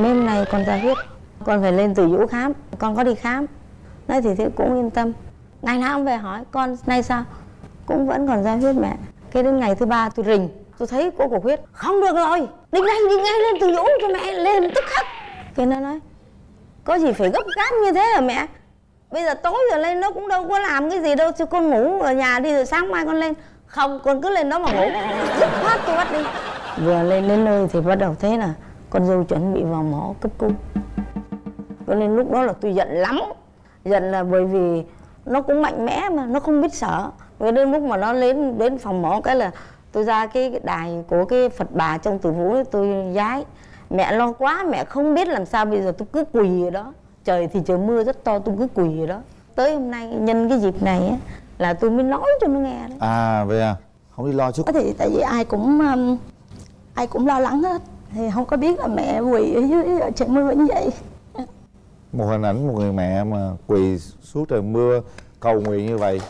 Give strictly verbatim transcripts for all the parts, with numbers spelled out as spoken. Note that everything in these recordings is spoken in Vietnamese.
mấy hôm nay con ra huyết, con phải lên Từ Dũ khám. Con có đi khám. Nói thì thế cũng yên tâm. Ngày nào cũng về hỏi con nay sao, cũng vẫn còn ra huyết mẹ. Cái đến ngày thứ ba tôi rình, tôi thấy cô cổ huyết. Không được rồi, đi ngay đi ngay lên Từ Dũ cho mẹ, lên tức khắc. Cái nó nói có gì phải gấp gáp như thế hả mẹ? Bây giờ tối rồi lên nó cũng đâu có làm cái gì đâu, chứ con ngủ ở nhà đi rồi sáng mai con lên. Không, con cứ lên đó mà ngủ. Dứt khoát tôi bắt đi. Vừa lên đến nơi thì bắt đầu thấy là con dâu chuẩn bị vào mổ cấp cứu. Cho nên lúc đó là tôi giận lắm. Giận là bởi vì nó cũng mạnh mẽ mà, nó không biết sợ. Rồi đến lúc mà nó lên đến phòng mổ cái là tôi ra cái đài của cái Phật bà trong Từ Vũ ấy, tôi giái. Mẹ lo quá, mẹ không biết làm sao, bây giờ tôi cứ quỳ ở đó. Trời thì trời mưa rất to, tôi cứ quỳ ở đó. Tới hôm nay nhân cái dịp này á, là tôi mới nói cho nó nghe đấy. À vậy à, không đi lo chút. Thì tại vì ai cũng um, ai cũng lo lắng hết, thì không có biết là mẹ quỳ ở dưới ở trời mưa như vậy. Một hình ảnh một người mẹ mà quỳ suốt trời mưa cầu nguyện như vậy.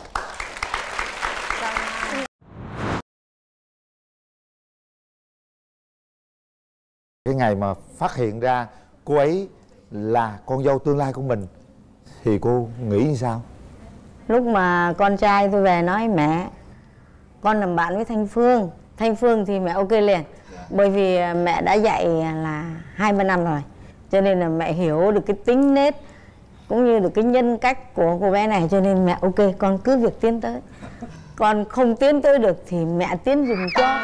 Cái ngày mà phát hiện ra cô ấy là con dâu tương lai của mình thì cô nghĩ như sao? Lúc mà con trai tôi về nói mẹ, con làm bạn với Thanh Phương. Thanh Phương thì mẹ ok liền. Bởi vì mẹ đã dạy là hai ba năm rồi, cho nên là mẹ hiểu được cái tính nết cũng như được cái nhân cách của cô bé này. Cho nên mẹ ok, con cứ việc tiến tới. Còn không tiến tới được thì mẹ tiến dùm cho.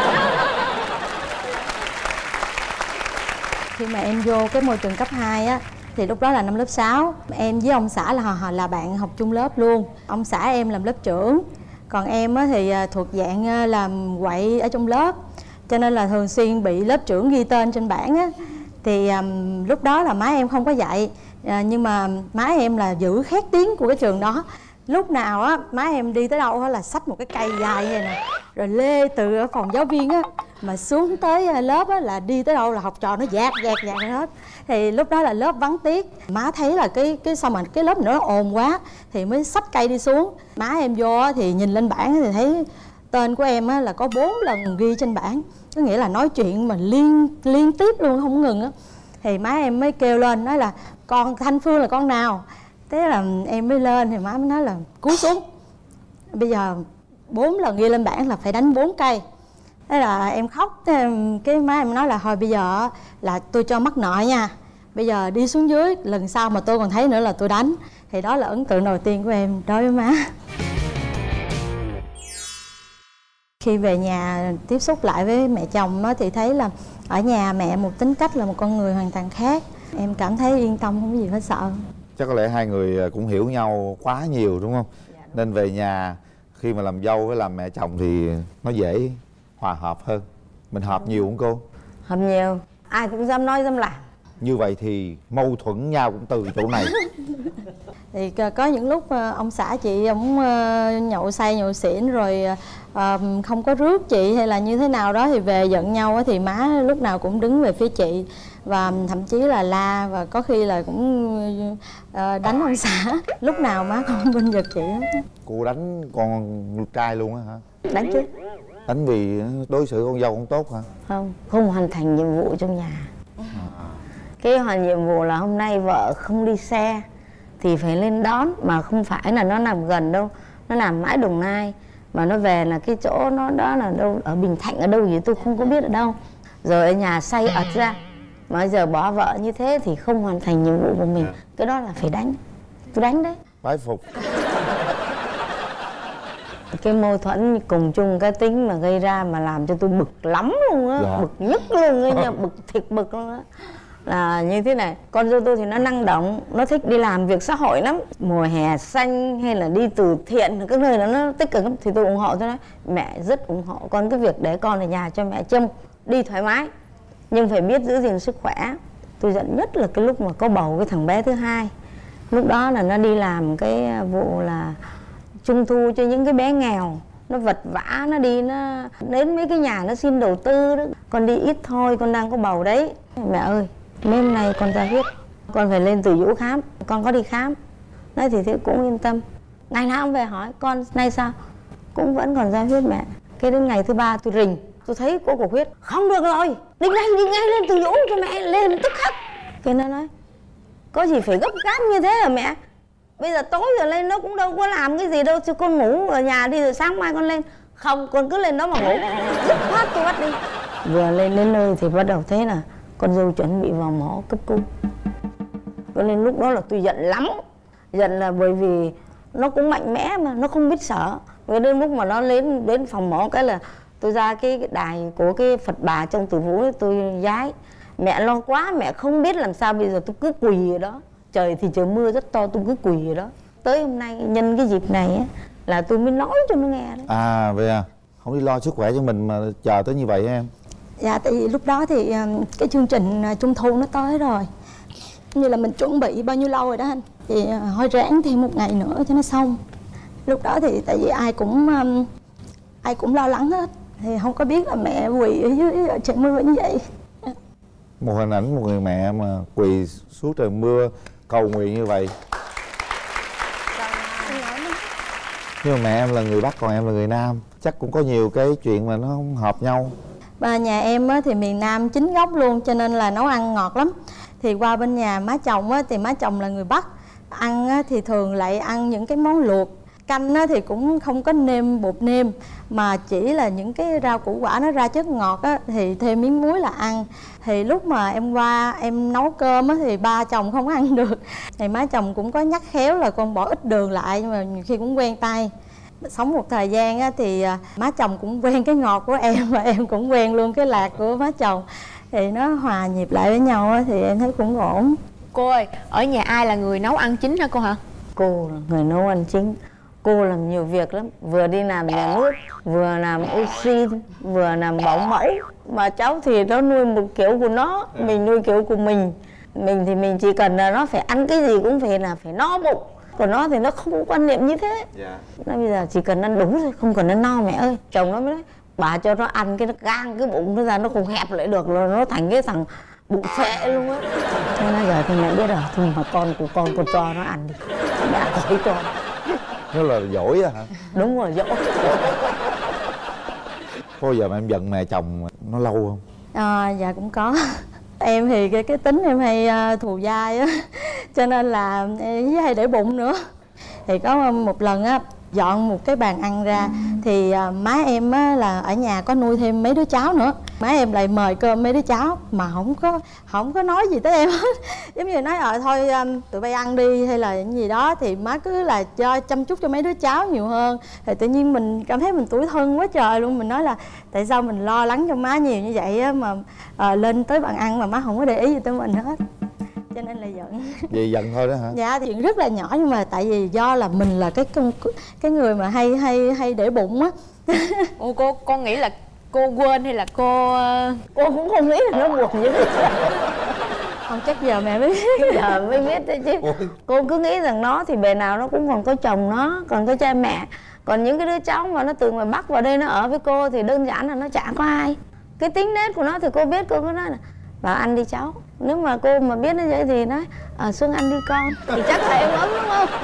Khi mà em vô cái môi trường cấp hai á, thì lúc đó là năm lớp sáu. Em với ông xã là họ là bạn học chung lớp luôn. Ông xã em làm lớp trưởng, còn em á thì thuộc dạng làm quậy ở trong lớp, cho nên là thường xuyên bị lớp trưởng ghi tên trên bảng á. Thì um, lúc đó là má em không có dạy, à, nhưng mà má em là giữ khét tiếng của cái trường đó. Lúc nào á má em đi tới đâu á là xách một cái cây dài như nè, rồi lê từ ở phòng giáo viên á mà xuống tới lớp á là đi tới đâu là học trò nó dạt dạt dạt hết. Thì lúc đó là lớp vắng tiết, má thấy là cái cái sao mà cái lớp nó ồn quá thì mới xách cây đi xuống. Má em vô á thì nhìn lên bảng thì thấy tên của em á là có bốn lần ghi trên bảng, có nghĩa là nói chuyện mà liên liên tiếp luôn không ngừng á. Thì má em mới kêu lên nói là con Thanh Phương là con nào. Thế là em mới lên thì má mới nói là cúi xuống, bây giờ bốn lần ghi lên bảng là phải đánh bốn cây. Thế là em khóc, cái má em nói là thôi bây giờ là tôi cho mắc nợ nha, bây giờ đi xuống dưới, lần sau mà tôi còn thấy nữa là tôi đánh. Thì đó là ấn tượng đầu tiên của em đối với má. Khi về nhà tiếp xúc lại với mẹ chồng á, thì thấy là ở nhà mẹ một tính cách là một con người hoàn toàn khác. Em cảm thấy yên tâm, không có gì phải sợ. Chắc có lẽ hai người cũng hiểu nhau quá nhiều đúng không? Dạ, đúng. Nên về nhà khi mà làm dâu với làm mẹ chồng thì nó dễ hòa hợp hơn. Mình hợp nhiều không cô? Hợp nhiều, ai cũng dám nói dám làm. Như vậy thì mâu thuẫn nhau cũng từ chỗ này. Thì có những lúc ông xã chị ông nhậu say nhậu xỉn rồi không có rước chị hay là như thế nào đó thì về giận nhau thì má lúc nào cũng đứng về phía chị, và thậm chí là la, và có khi là cũng đánh ông xã. Lúc nào má không bên giật chị hết. Cô đánh con trai luôn á hả? Đánh chứ. Đánh vì đối xử con dâu không tốt hả? Không, không hoàn thành nhiệm vụ trong nhà. À. Cái hoàn nhiệm vụ là hôm nay vợ không đi xe thì phải lên đón, mà không phải là nó nằm gần đâu, nó nằm mãi Đồng Nai, mà nó về là cái chỗ nó đó là đâu, ở Bình Thạnh ở đâu gì tôi không có biết ở đâu. Rồi ở nhà say ật ra, mà bây giờ bỏ vợ như thế thì không hoàn thành nhiệm vụ của mình. Cái đó là phải đánh. Tôi đánh đấy. Bái phục. Cái mâu thuẫn cùng chung cái tính mà gây ra mà làm cho tôi bực lắm luôn á. Dạ. Bực nhất luôn á nha, bực thiệt bực luôn á. Là như thế này, con dâu tôi thì nó năng động, nó thích đi làm việc xã hội lắm. Mùa hè xanh hay là đi từ thiện, các nơi đó nó tích cực lắm. Thì tôi ủng hộ. Tôi nói mẹ rất ủng hộ con cái việc để con ở nhà cho mẹ trông, đi thoải mái, nhưng phải biết giữ gìn sức khỏe. Tôi giận nhất là cái lúc mà có bầu cái thằng bé thứ hai. Lúc đó là nó đi làm cái vụ là trung thu cho những cái bé nghèo, nó vật vã, nó đi nó đến mấy cái nhà nó xin đầu tư đó. Con đi ít thôi, con đang có bầu đấy. Mẹ ơi, mấy hôm nay con ra huyết, con phải lên Từ Dũ khám. Con có đi khám. Nói thì thế cũng yên tâm. Ngày nào cũng về hỏi con nay sao, cũng vẫn còn ra huyết mẹ. Cái đến ngày thứ ba tôi rình, tôi thấy có cổ huyết. Không được rồi, đi ngay đi ngay lên Từ Dũ cho mẹ, lên tức khắc. Cái nó nói có gì phải gấp gáp như thế hả mẹ? Bây giờ tối giờ lên nó cũng đâu có làm cái gì đâu, chứ con ngủ ở nhà đi rồi sáng mai con lên. Không, con cứ lên đó mà ngủ, dứt khoát tôi bắt đi. Vừa lên đến nơi thì bắt đầu thấy là con dâu chuẩn bị vào mổ cấp cứu. Cho nên lúc đó là tôi giận lắm. Giận là bởi vì nó cũng mạnh mẽ mà, nó không biết sợ. Rồi đến lúc mà nó lên đến phòng mổ cái là tôi ra cái, cái đài của cái Phật bà trong Tử Vũ ấy, tôi vái. Mẹ lo quá, mẹ không biết làm sao, bây giờ tôi cứ quỳ ở đó. Trời thì trời mưa rất to, tôi cứ quỳ ở đó. Tới hôm nay nhân cái dịp này ấy, là tôi mới nói cho nó nghe đấy. À vậy à, không đi lo sức khỏe cho mình mà chờ tới như vậy em? Dạ tại vì lúc đó thì cái chương trình Trung Thu nó tới rồi, như là mình chuẩn bị bao nhiêu lâu rồi đó anh, thì thôi ráng thêm một ngày nữa cho nó xong. Lúc đó thì tại vì ai cũng ai cũng lo lắng hết, thì không có biết là mẹ quỳ ở dưới trời mưa như vậy. Một hình ảnh một người mẹ mà quỳ suốt trời mưa cầu nguyện như vậy. Nhưng mà mẹ em là người Bắc còn em là người Nam, chắc cũng có nhiều cái chuyện mà nó không hợp nhau. Và nhà em thì miền Nam chính gốc luôn, cho nên là nấu ăn ngọt lắm. Thì qua bên nhà má chồng thì má chồng là người Bắc, ăn thì thường lại ăn những cái món luộc. Canh thì cũng không có nêm bột nêm, mà chỉ là những cái rau củ quả nó ra chất ngọt á, thì thêm miếng muối là ăn. Thì lúc mà em qua em nấu cơm á, thì ba chồng không ăn được. Thì má chồng cũng có nhắc khéo là con bỏ ít đường lại, nhưng mà nhiều khi cũng quen tay. Sống một thời gian á, thì má chồng cũng quen cái ngọt của em, và em cũng quen luôn cái lạc của má chồng. Thì nó hòa nhịp lại với nhau á, thì em thấy cũng ổn. Cô ơi, ở nhà ai là người nấu ăn chính hả cô hả? Cô là người nấu ăn chính. Cô làm nhiều việc lắm, vừa đi làm nhà nước, vừa làm oxy, vừa làm bảo mẫu. Mà cháu thì nó nuôi một kiểu của nó, mình nuôi kiểu của mình. Mình thì mình chỉ cần là nó phải ăn cái gì cũng phải là phải no bụng. Còn nó thì nó không có quan niệm như thế. Nó bây giờ chỉ cần ăn đúng thôi, không cần ăn no mẹ ơi. Chồng nó mới nói, bà cho nó ăn cái nó gang cái bụng nó ra, nó không hẹp lại được, rồi nó thành cái thằng bụng phệ luôn á. Thế nói giờ thì mẹ biết rồi, thôi mà con của con con cho nó ăn đi, mẹ khỏi cho. Nó là dỗi á hả? Đúng rồi, dỗ. Có giờ mà em giận mẹ chồng nó lâu không? À, dạ cũng có. Em thì cái, cái tính em hay uh, thù dai á, cho nên là em hay để bụng nữa. Thì có một lần á, dọn một cái bàn ăn ra, thì uh, má em á, là ở nhà có nuôi thêm mấy đứa cháu nữa. Má em lại mời cơm mấy đứa cháu mà không có không có nói gì tới em hết. Giống như nói ờ thôi um, tụi bay ăn đi hay là cái gì đó, thì má cứ là cho chăm chút cho mấy đứa cháu nhiều hơn. Thì tự nhiên mình cảm thấy mình tủi thân quá trời luôn. Mình nói là tại sao mình lo lắng cho má nhiều như vậy á, mà uh, lên tới bàn ăn mà má không có để ý gì tới mình hết, cho nên là giận. Vậy giận thôi đó hả? Dạ, chuyện rất là nhỏ, nhưng mà tại vì do là mình là cái cái người mà hay hay hay để bụng á. Ồ, cô con nghĩ là cô quên hay là cô Cô cũng không nghĩ là nó buồn như thế. Không, chắc giờ mẹ mới biết. Giờ mới biết đấy chứ. Ôi. Cô cứ nghĩ rằng nó thì bề nào nó cũng còn có chồng nó, còn có cha mẹ. Còn những cái đứa cháu mà nó từ ngoài Bắc vào đây nó ở với cô thì đơn giản là nó chả có ai. Cái tính nết của nó thì cô biết, cô cứ nói là vào ăn đi cháu. Nếu mà cô mà biết nó vậy thì nói à, Xuân ăn đi con, thì chắc là em ấm đúng không?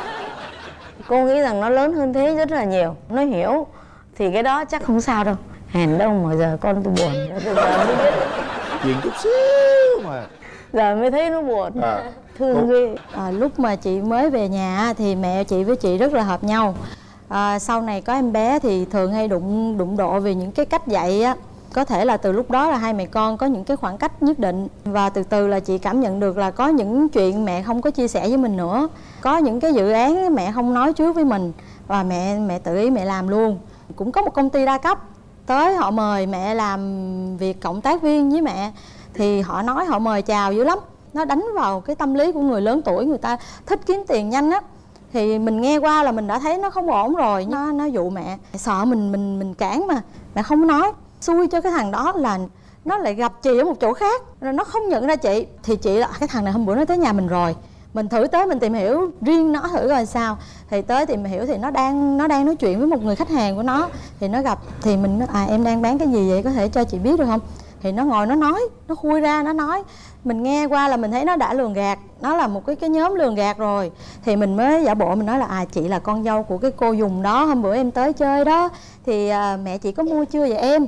Cô nghĩ rằng nó lớn hơn thế rất là nhiều, nó hiểu. Thì cái đó chắc không sao đâu. Hèn đâu mà giờ con tôi buồn, giờ mới biết. Chuyện chút xíu mà giờ mới thấy nó buồn. À, thương ghê. À, lúc mà chị mới về nhà thì mẹ chị với chị rất là hợp nhau. À, sau này có em bé thì thường hay đụng đụng độ về những cái cách dạy á. Có thể là từ lúc đó là hai mẹ con có những cái khoảng cách nhất định. Và từ từ là chị cảm nhận được là có những chuyện mẹ không có chia sẻ với mình nữa. Có những cái dự án mẹ không nói trước với mình, và mẹ mẹ tự ý mẹ làm luôn. Cũng có một công ty đa cấp tới họ mời mẹ làm việc cộng tác viên với mẹ. Thì họ nói họ mời chào dữ lắm. Nó đánh vào cái tâm lý của người lớn tuổi, người ta thích kiếm tiền nhanh á. Thì mình nghe qua là mình đã thấy nó không ổn rồi. Nó nó dụ mẹ, sợ mình mình mình cản mà mẹ không nói. Xui cho cái thằng đó là nó lại gặp chị ở một chỗ khác, rồi nó không nhận ra chị. Thì chị là cái thằng này hôm bữa nó tới nhà mình rồi, mình thử tới mình tìm hiểu riêng nó thử coi sao. Thì tới tìm hiểu thì nó đang nó đang nói chuyện với một người khách hàng của nó. Thì nó gặp, thì mình nói à em đang bán cái gì vậy, có thể cho chị biết được không? Thì nó ngồi nó nói, nó khui ra nó nói. Mình nghe qua là mình thấy nó đã lường gạt, nó là một cái cái nhóm lường gạt rồi. Thì mình mới giả bộ mình nói là à chị là con dâu của cái cô Dùng đó, hôm bữa em tới chơi đó. Thì à, mẹ chị có mua chưa vậy em?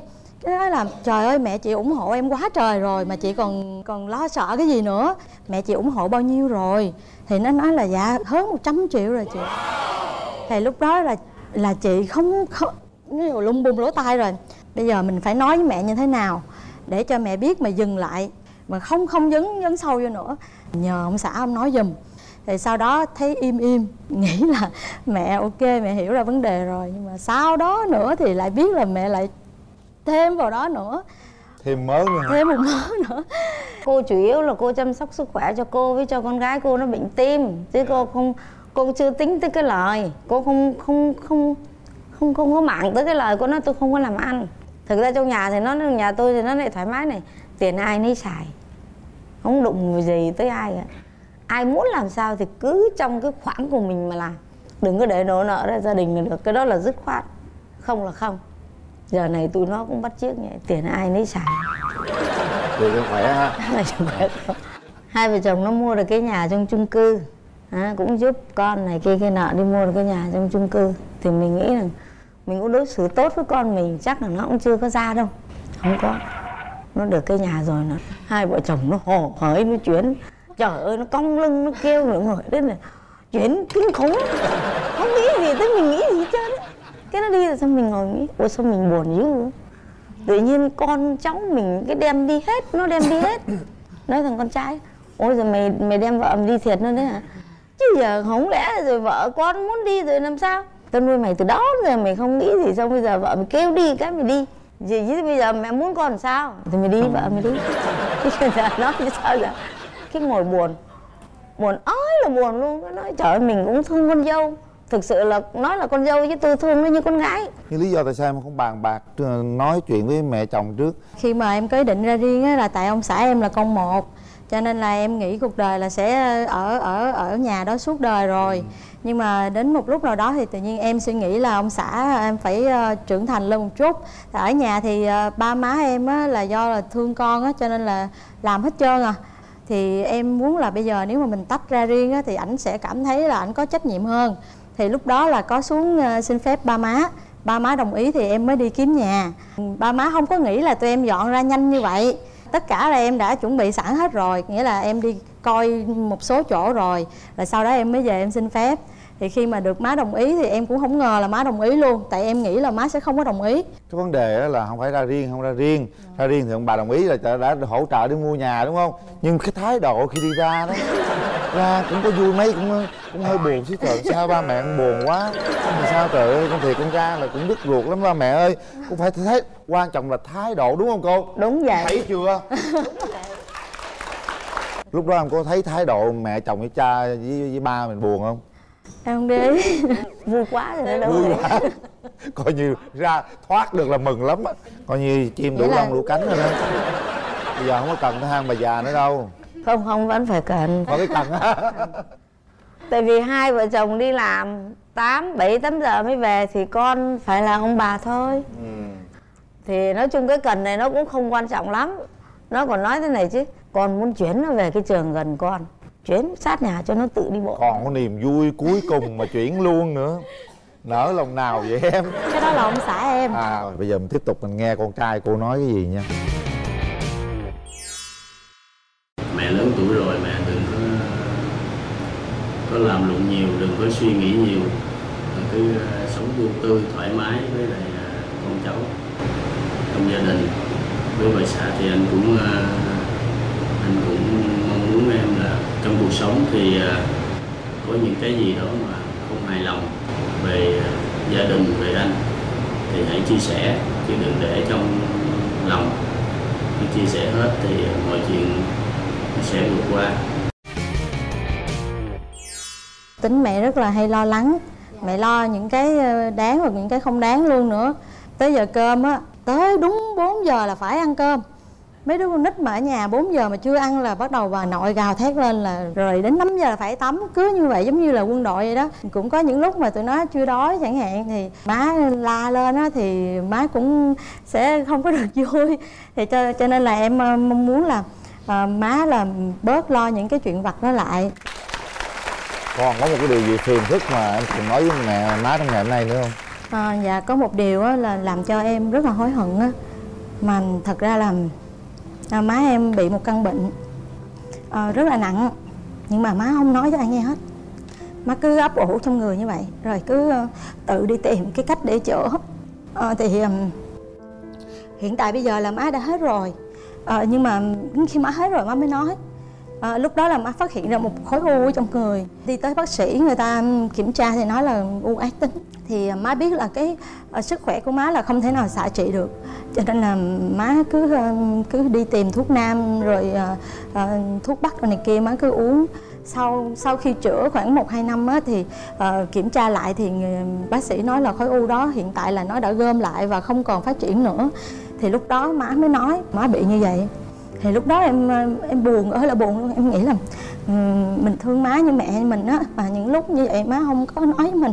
Cái nói là trời ơi mẹ chị ủng hộ em quá trời rồi mà chị còn còn lo sợ cái gì nữa. Mẹ chị ủng hộ bao nhiêu rồi? Thì nó nói là dạ hơn một trăm triệu rồi chị. Thì lúc đó là là chị không không lung bung lỗ tai rồi. Bây giờ mình phải nói với mẹ như thế nào để cho mẹ biết mà dừng lại, mà không không dấn dấn sâu vô nữa. Nhờ ông xã ông nói giùm. Thì sau đó thấy im im, nghĩ là mẹ ok, mẹ hiểu ra vấn đề rồi. Nhưng mà sau đó nữa thì lại biết là mẹ lại thêm vào đó nữa, thêm mớ nữa, thêm một mớ nữa. Cô chủ yếu là cô chăm sóc sức khỏe cho cô với cho con gái cô nó bệnh tim, chứ cô không cô chưa tính tới cái lời. Cô không không không không không có màng tới cái lời của nó. Tôi không có làm ăn. Thực ra trong nhà thì nó nhà tôi thì nó lại thoải mái này, tiền ai nấy xài, không đụng gì tới ai cả. Ai muốn làm sao thì cứ trong cái khoản của mình mà làm, đừng có để đổ nợ ra gia đình là được. Cái đó là dứt khoát, không là không. Giờ này tụi nó cũng bắt chước nhỉ, tiền ai nấy xài. Được khỏe ha. Hai vợ chồng nó mua được cái nhà trong chung cư, à, cũng giúp con này kia cái nọ đi mua được cái nhà trong chung cư. Thì mình nghĩ rằng mình cũng đối xử tốt với con mình, chắc là nó cũng chưa có ra đâu. Không có, nó được cái nhà rồi nó hai vợ chồng nó hồ hởi nó chuyển. Trời ơi nó cong lưng nó kêu nữa rồi đấy là chuyển kinh khủng, không nghĩ gì tới mình nghĩ gì hết trơn á. Cái nó đi rồi xong mình ngồi nghĩ ôi sao mình buồn dữ, tự nhiên con cháu mình cái đem đi hết, nó đem đi hết. Nói thằng con trai ôi giờ mày mày đem vợ mày đi thiệt luôn đấy hả? Chứ giờ không lẽ rồi vợ con muốn đi rồi làm sao? Tao nuôi mày từ đó giờ mày không nghĩ gì, xong bây giờ vợ mày kêu đi cái mày đi. Gì chứ bây giờ mẹ muốn con làm sao thì mày đi, vợ mày đi. Bây giờ nói như sao giờ? Cái ngồi buồn, buồn ơi là buồn luôn. Cái nói trời ơi mình cũng thương con dâu. Thực sự là nói là con dâu chứ tôi thương nó như con gái. Nhưng lý do tại sao em không bàn bạc nói chuyện với mẹ chồng trước? Khi mà em có ý định ra riêng á là tại ông xã em là con một, cho nên là em nghĩ cuộc đời là sẽ ở ở ở nhà đó suốt đời rồi. Ừ. Nhưng mà đến một lúc nào đó thì tự nhiên em suy nghĩ là ông xã em phải uh, trưởng thành lên một chút. Ở nhà thì uh, ba má em á là do là thương con á cho nên là làm hết trơn à. Thì em muốn là bây giờ nếu mà mình tách ra riêng á thì ảnh sẽ cảm thấy là ảnh có trách nhiệm hơn. Thì lúc đó là có xuống uh, xin phép ba má. Ba má đồng ý thì em mới đi kiếm nhà. Ba má không có nghĩ là tụi em dọn ra nhanh như vậy. Tất cả là em đã chuẩn bị sẵn hết rồi. Nghĩa là em đi coi một số chỗ rồi, rồi sau đó em mới về em xin phép. Thì khi mà được má đồng ý thì em cũng không ngờ là má đồng ý luôn. Tại em nghĩ là má sẽ không có đồng ý. Cái vấn đề đó là không phải ra riêng, không ra riêng. Ra riêng thì ông bà đồng ý là đã, đã hỗ trợ đi mua nhà đúng không? Nhưng cái thái độ khi đi ra đó, ra cũng có vui mấy, cũng cũng hơi buồn chứ trời. Sao ba mẹ cũng buồn quá. Mà sao trời ơi, con thiệt con ra là cũng đứt ruột lắm ba mẹ ơi. Cũng phải thấy, quan trọng là thái độ đúng không cô? Đúng vậy. Thấy chưa? Lúc đó em có thấy thái độ mẹ chồng với cha với, với ba mình buồn không? Em không để ý. Vui quá rồi đó đâu. Vui quá. Coi như ra thoát được là mừng lắm á. Coi như chim đủ là... lông đủ cánh rồi đó. Bây giờ không có cần tới hai bà già nữa đâu. Không không vẫn phải cần. Có cái cần á. Tại vì hai vợ chồng đi làm tám, bảy, tám giờ mới về thì con phải là ông bà thôi. Ừ. Thì nói chung cái cần này nó cũng không quan trọng lắm. Nó còn nói thế này chứ, con muốn chuyển nó về cái trường gần con, chuyển sát nhà cho nó tự đi bộ. Còn có niềm vui cuối cùng mà chuyển luôn nữa. Nỡ lòng nào vậy em? Cái đó là ông xã em. À bây giờ mình tiếp tục mình nghe con trai cô nói cái gì nha. Mẹ lớn tuổi rồi, mẹ đừng có có làm lụng nhiều, đừng có suy nghĩ nhiều, cứ sống vui tươi thoải mái với lại con cháu trong gia đình. Với bà xã thì anh cũng anh cũng mong muốn em là trong cuộc sống thì có những cái gì đó mà không hài lòng về gia đình, về anh thì hãy chia sẻ chứ đừng để trong lòng. Khi chia sẻ hết thì mọi chuyện sẽ vượt qua. Tính mẹ rất là hay lo lắng. Mẹ lo những cái đáng và những cái không đáng luôn nữa. Tới giờ cơm á, tới đúng bốn giờ là phải ăn cơm. Mấy đứa con nít mà ở nhà bốn giờ mà chưa ăn là bắt đầu bà nội gào thét lên là rồi đến năm giờ là phải tắm. Cứ như vậy giống như là quân đội vậy đó. Cũng có những lúc mà tụi nó chưa đói chẳng hạn thì má la lên á thì má cũng sẽ không có được vui. Thì cho, cho nên là em mong muốn là à, má là bớt lo những cái chuyện vặt đó lại. Còn có một cái điều gì phiền phức mà em từng nói với mẹ má trong ngày hôm nay nữa không? À, dạ có một điều á, là làm cho em rất là hối hận á. Mà thật ra là à, má em bị một căn bệnh à, rất là nặng, nhưng mà má không nói cho ai nghe hết. Má cứ ấp ủ trong người như vậy, rồi cứ uh, tự đi tìm cái cách để chữa. à, Thì um, hiện tại bây giờ là má đã hết rồi, à, nhưng mà khi má hết rồi má mới nói. à, Lúc đó là má phát hiện ra một khối u trong người. Đi tới bác sĩ, người ta kiểm tra thì nói là u ác tính. Thì má biết là cái uh, sức khỏe của má là không thể nào xạ trị được, cho nên là má cứ uh, cứ đi tìm thuốc nam rồi uh, uh, thuốc bắc rồi này kia má cứ uống. Sau sau khi chữa khoảng một hai năm á, thì uh, kiểm tra lại thì bác sĩ nói là khối u đó hiện tại là nó đã gom lại và không còn phát triển nữa. Thì lúc đó má mới nói má bị như vậy. Thì lúc đó em em buồn ơi là buồn luôn. Em nghĩ là um, mình thương má như mẹ mình á, mà những lúc như vậy má không có nói với mình.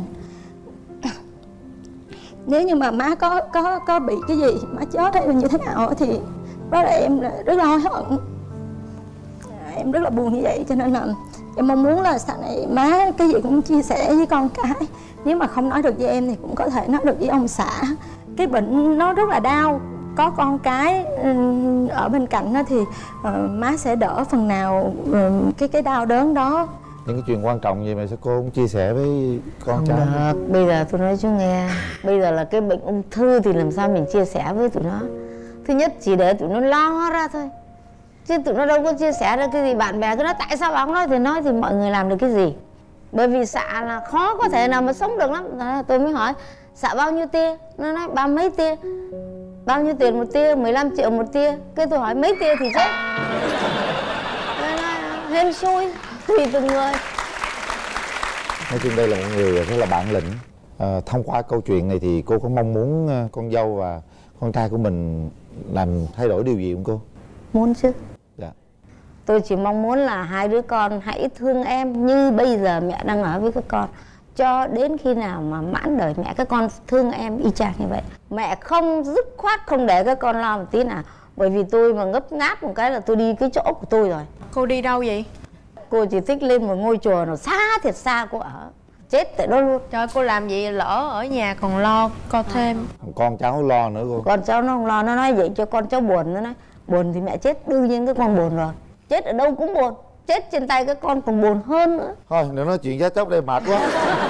Nếu như mà má có có có bị cái gì, má chết hay là như thế nào thì đó là em rất là hối hận. Em rất là buồn như vậy, cho nên là em mong muốn là sau này má cái gì cũng chia sẻ với con cái. Nếu mà không nói được với em thì cũng có thể nói được với ông xã. Cái bệnh nó rất là đau, có con cái ở bên cạnh đó thì uh, má sẽ đỡ phần nào uh, cái cái đau đớn đó. Những cái chuyện quan trọng gì mà sao cô không chia sẻ với con Không trai? được, bây giờ tôi nói chú nghe. Bây giờ là cái bệnh ung thư thì làm sao mình chia sẻ với tụi nó. Thứ nhất chỉ để tụi nó lo ra thôi, chứ tụi nó đâu có chia sẻ được cái gì. Bạn bè cứ nói tại sao bà không nói thì nói, thì mọi người làm được cái gì. Bởi vì xạ là khó có thể nào mà sống được lắm. Tôi mới hỏi xạ bao nhiêu tia, nó nói ba mấy tia. Bao nhiêu tiền một tia? mười lăm triệu một tia. Cái tôi hỏi mấy tia thì chết. Nó nói hên xui, tùy từng người. Nói chung đây là một người rất là bản lĩnh. à, Thông qua câu chuyện này thì cô có mong muốn con dâu và con trai của mình làm thay đổi điều gì không cô? Muốn chứ. Dạ. Tôi chỉ mong muốn là hai đứa con hãy thương em như bây giờ mẹ đang ở với các con, cho đến khi nào mà mãn đời mẹ các con thương em y chang như vậy. Mẹ không dứt khoát không để các con lo một tí nào. Bởi vì tôi mà ngấp ngáp một cái là tôi đi cái chỗ của tôi rồi. Cô đi đâu vậy? Cô chỉ thích lên một ngôi chùa nó xa thiệt xa cô ở. Chết tại đó luôn. Trời, cô làm gì lỡ ở nhà còn lo co thêm. Con cháu lo nữa cô. Con cháu nó không lo, nó nói vậy cho con cháu buồn. Nó nói buồn thì mẹ chết, đương nhiên các con buồn rồi. Chết ở đâu cũng buồn, chết trên tay các con còn buồn hơn nữa. Thôi đừng nói chuyện giá chóc đây mệt quá.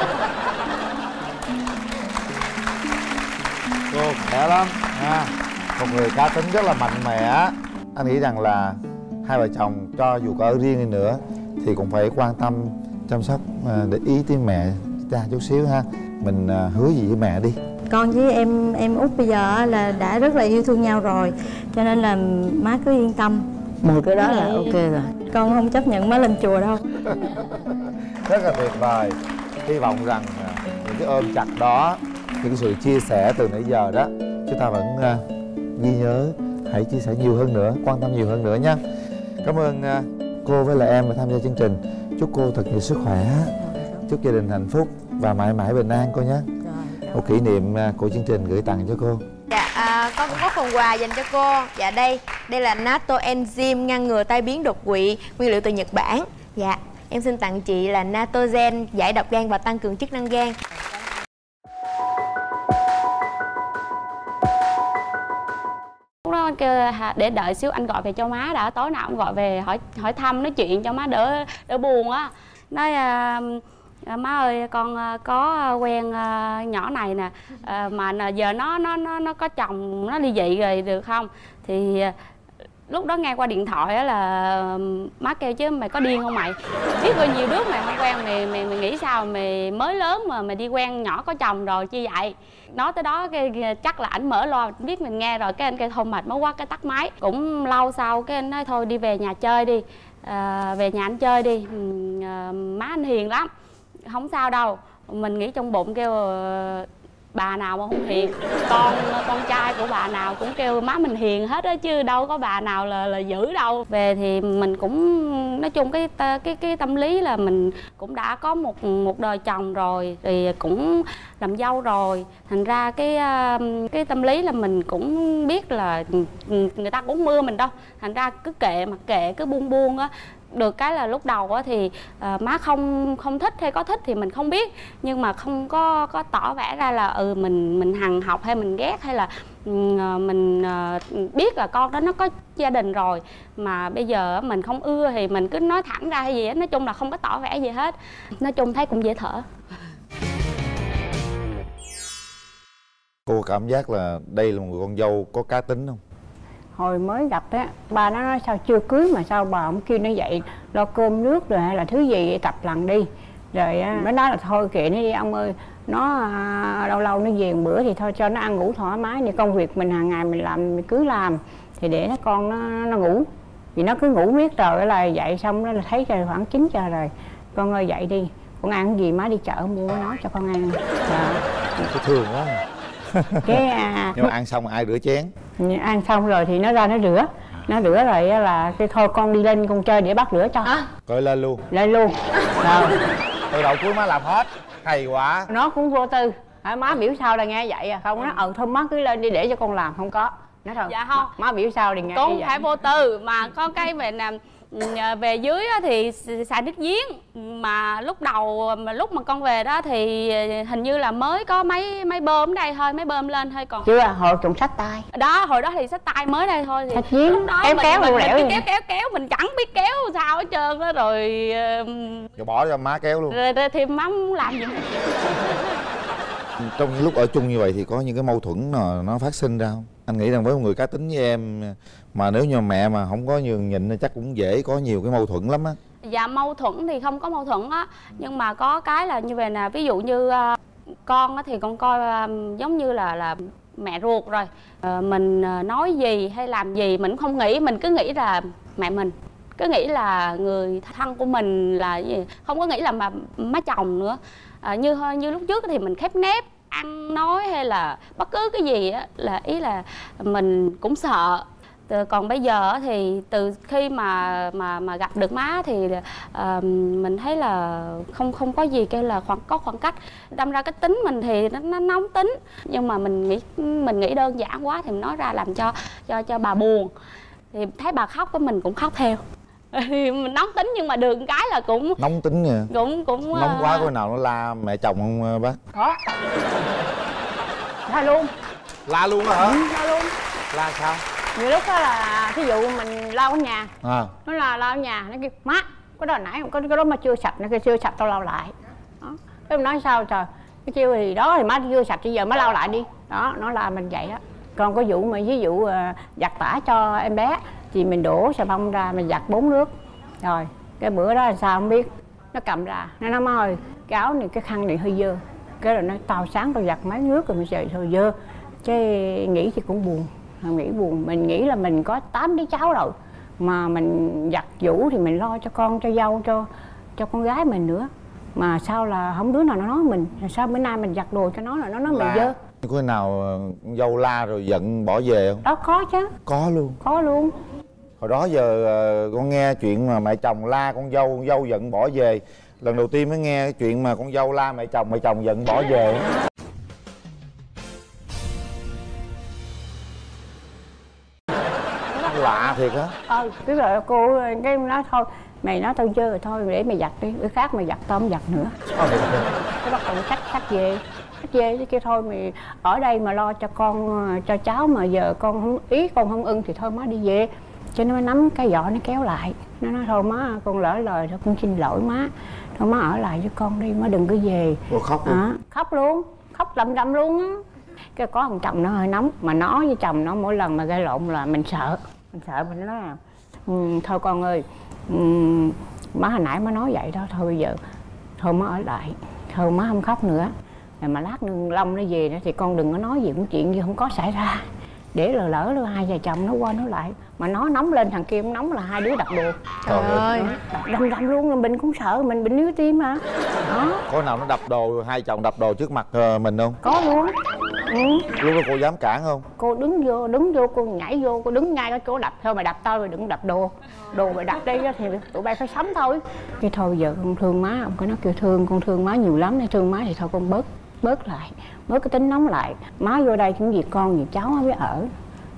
Cô khỏe lắm ha. Một người cá tính rất là mạnh mẽ. Anh nghĩ rằng là hai vợ chồng cho dù có ở riêng đi nữa thì cũng phải quan tâm, chăm sóc, để ý tới mẹ cha chút xíu ha. Mình hứa gì với mẹ đi. Con với em em út bây giờ là đã rất là yêu thương nhau rồi, cho nên là má cứ yên tâm. Một cái đó là ok rồi. Con không chấp nhận má lên chùa đâu. Rất là tuyệt vời. Hy vọng rằng những cái ôm chặt đó, những cái sự chia sẻ từ nãy giờ đó, chúng ta vẫn uh, ghi nhớ. Hãy chia sẻ nhiều hơn nữa, quan tâm nhiều hơn nữa nha. Cảm ơn uh, cô với lại em đã tham gia chương trình. Chúc cô thật nhiều sức khỏe, chúc gia đình hạnh phúc và mãi mãi bình an cô nhé. Một kỷ niệm uh, của chương trình gửi tặng cho cô. Dạ, à, con cũng có phần quà dành cho cô. Dạ đây, đây là natto enzyme ngăn ngừa tai biến đột quỵ, nguyên liệu từ Nhật Bản. Dạ, em xin tặng chị là Natogen giải độc gan và tăng cường chức năng gan. Lúc đó kêu để đợi xíu anh gọi về cho má đã, tối nào cũng gọi về hỏi hỏi thăm nói chuyện cho má đỡ đỡ buồn á. Nói à, má ơi con có quen nhỏ này nè, à, mà giờ nó nó nó nó có chồng, nó ly dị rồi được không? Thì lúc đó nghe qua điện thoại á là má kêu chứ mày có điên không mày? Biết bao nhiêu đứa mày không quen, mày mày mày nghĩ sao mày mới lớn mà mày đi quen nhỏ có chồng rồi chi vậy? Nói tới đó cái chắc là ảnh mở loa biết mình nghe rồi, cái anh kêu thôi mệt mới quá, cái tắt máy. Cũng lâu sau cái anh nói thôi đi về nhà chơi đi, à, về nhà anh chơi đi, à, má anh hiền lắm, không sao đâu. Mình nghĩ trong bụng kêu bà nào mà không hiền, con con trai của bà nào cũng kêu má mình hiền hết á, chứ đâu có bà nào là là dữ đâu. Về thì mình cũng nói chung cái cái cái tâm lý là mình cũng đã có một một đời chồng rồi, thì cũng làm dâu rồi, thành ra cái cái tâm lý là mình cũng biết là người ta cũng mưa mình đâu, thành ra cứ kệ mặc kệ, cứ buông buông á. được cái là lúc đầu á thì uh, má không không thích hay có thích thì mình không biết, nhưng mà không có có tỏ vẻ ra là ừ mình mình hằn học hay mình ghét hay là uh, mình uh, biết là con đó nó có gia đình rồi mà bây giờ mình không ưa thì mình cứ nói thẳng ra hay gì hết, nói chung là không có tỏ vẻ gì hết. Nói chung thấy cũng dễ thở. Cô cảm giác là đây là một người con dâu có cá tính không? Hồi mới gặp á, ba nó nói sao chưa cưới mà sao bà ông kêu nó dậy lo cơm nước rồi hay là thứ gì tập lần đi. Rồi á, nó nói là thôi kệ nó đi ông ơi, nó à, lâu lâu nó về một bữa thì thôi cho nó ăn ngủ thoải mái, như công việc mình hàng ngày mình làm mình cứ làm thì để nó con nó, nó ngủ. Vì nó cứ ngủ miết rồi là dậy xong nó là thấy trời khoảng chín giờ rồi. Con ơi dậy đi, con ăn cái gì má đi chợ mua nó cho con ăn. Dạ. Cái thương quá. Cái à, nhưng mà ăn xong ai rửa chén? Ăn xong rồi thì nó ra nó rửa, nó rửa rồi là cái thôi con đi lên con chơi để bác rửa cho. À. Coi lên luôn. Lên luôn. Rồi. Từ đầu cuối má làm hết, hay quá. Nó cũng vô tư. À, má biểu sao là nghe vậy à, không nó ừ thôi má cứ lên đi để cho con làm, không có. Nó thôi. Dạ không. Má, má biểu sao thì nghe. Con phải vô tư mà có cái về nè. Về dưới thì xài nước giếng mà lúc đầu mà lúc mà con về đó thì hình như là mới có mấy mấy bơm ở đây thôi, mấy bơm lên thôi còn chưa hồi trùng sách tay đó, hồi đó thì xách tay mới đây thôi thì sách giếng lúc đó kéo mình, kéo mình, mình, mình mình kéo kéo kéo mình chẳng biết kéo sao hết trơn á rồi rồi bỏ cho má kéo luôn rồi, rồi thì má muốn làm gì. Trong những lúc ở chung như vậy thì có những cái mâu thuẫn nào nó phát sinh ra không? Anh nghĩ rằng với một người cá tính với em mà nếu như mẹ mà không có nhường nhịn thì chắc cũng dễ có nhiều cái mâu thuẫn lắm á. Dạ mâu thuẫn thì không có mâu thuẫn á, nhưng mà có cái là như vậy nè, ví dụ như uh, con á thì con coi uh, giống như là là mẹ ruột rồi. Uh, mình uh, nói gì hay làm gì mình không nghĩ, mình cứ nghĩ là mẹ mình, cứ nghĩ là người thân của mình là gì, không có nghĩ là mà má chồng nữa. Uh, như như lúc trước thì mình khép nép ăn nói hay là bất cứ cái gì á là ý là mình cũng sợ. Còn bây giờ thì từ khi mà mà mà gặp được má thì uh, mình thấy là không không có gì kêu là khoảng có khoảng cách. Đâm ra cái tính mình thì nó, nó nóng tính, nhưng mà mình nghĩ mình nghĩ đơn giản quá thì mình nói ra làm cho cho cho bà buồn. Thì thấy bà khóc cái mình cũng khóc theo. Mình nóng tính nhưng mà được cái là cũng nóng tính nha, cũng cũng nóng quá có nào nó la mẹ chồng không bác? Có. La luôn. La luôn hả? Ừ, la luôn. La sao? Nhiều lúc đó là thí dụ mình lau ở nhà à. Nó là lau ở nhà nó kêu má có đó nãy không có cái đó mà chưa sạch, nó kêu chưa sạch tao lau lại đó. Thế mình nói sao trời, cái kêu thì đó thì má chưa sạch bây giờ má lau lại đi đó, nó là mình vậy đó. Còn có vụ mà ví dụ uh, giặt tả cho em bé thì mình đổ xà bông ra mình giặt bốn nước rồi cái bữa đó là sao không biết nó cầm ra nó nói má ơi cái áo này cái khăn này hơi dơ, cái rồi nó tao sáng tao giặt mấy nước rồi mình trời thôi dơ, chứ nghĩ thì cũng buồn. Mình nghĩ buồn, mình nghĩ là mình có tám đứa cháu rồi mà mình giặt giũ thì mình lo cho con, cho dâu, cho cho con gái mình nữa, mà sao là không đứa nào nó nói mình, sao bữa nay mình giặt đồ cho nó là nó nói mình dơ. Có khi nào con dâu la rồi giận bỏ về không? Đó có chứ. Có luôn. Có luôn. Hồi đó giờ con nghe chuyện mà mẹ chồng la con dâu, con dâu giận bỏ về. Lần đầu tiên mới nghe cái chuyện mà con dâu la mẹ chồng, mẹ chồng giận bỏ về. Lạ thiệt á. Ờ, cái rồi cô cái nói thôi mày nói tao dơ rồi thôi để mày giặt đi, bữa khác mày giặt tao không giặt nữa. Cái bắt đầu xách xách về, xách về chứ kêu thôi mày ở đây mà lo cho con cho cháu mà giờ con không ý con không ưng thì thôi má đi về. Cho nó nắm cái giỏ nó kéo lại, nó nói thôi má con lỡ lời thôi con xin lỗi má, thôi má ở lại với con đi má đừng có về. Cô khóc luôn. À, khóc luôn, khóc rầm rầm luôn á. Cái có thằng chồng nó hơi nóng mà nó với chồng nó mỗi lần mà gây lộn là mình sợ. Mình sợ mình nói là um, thôi con ơi um, má hồi nãy má nói vậy đó, thôi bây giờ thôi má ở lại, thôi má không khóc nữa, mà lát nữa Long nó về nữa thì con đừng có nói gì cũng chuyện gì không có xảy ra, để lỡ lỡ lỡ hai vợ chồng nó qua nó lại mà nó nóng lên thằng kia cũng nóng là hai đứa đập đồ. Trời ơi đâm đâm luôn, mình cũng sợ, mình bệnh yếu tim mà đó. Có nào nó đập đồ, hai chồng đập đồ trước mặt mình không? Có luôn. Ừ. Lúc đó cô dám cản không? Cô đứng vô, đứng vô, cô nhảy vô, cô đứng ngay cái chỗ đập thôi, mày đập tao rồi đừng đập đồ. Đồ mày đập đây thì tụi bay phải sống thôi. Cái thôi giờ con thương má, ông có nói kêu thương, con thương má nhiều lắm, nên thương má thì thôi con bớt, bớt lại, bớt cái tính nóng lại. Má vô đây cũng vì con, vì cháu má mới ở.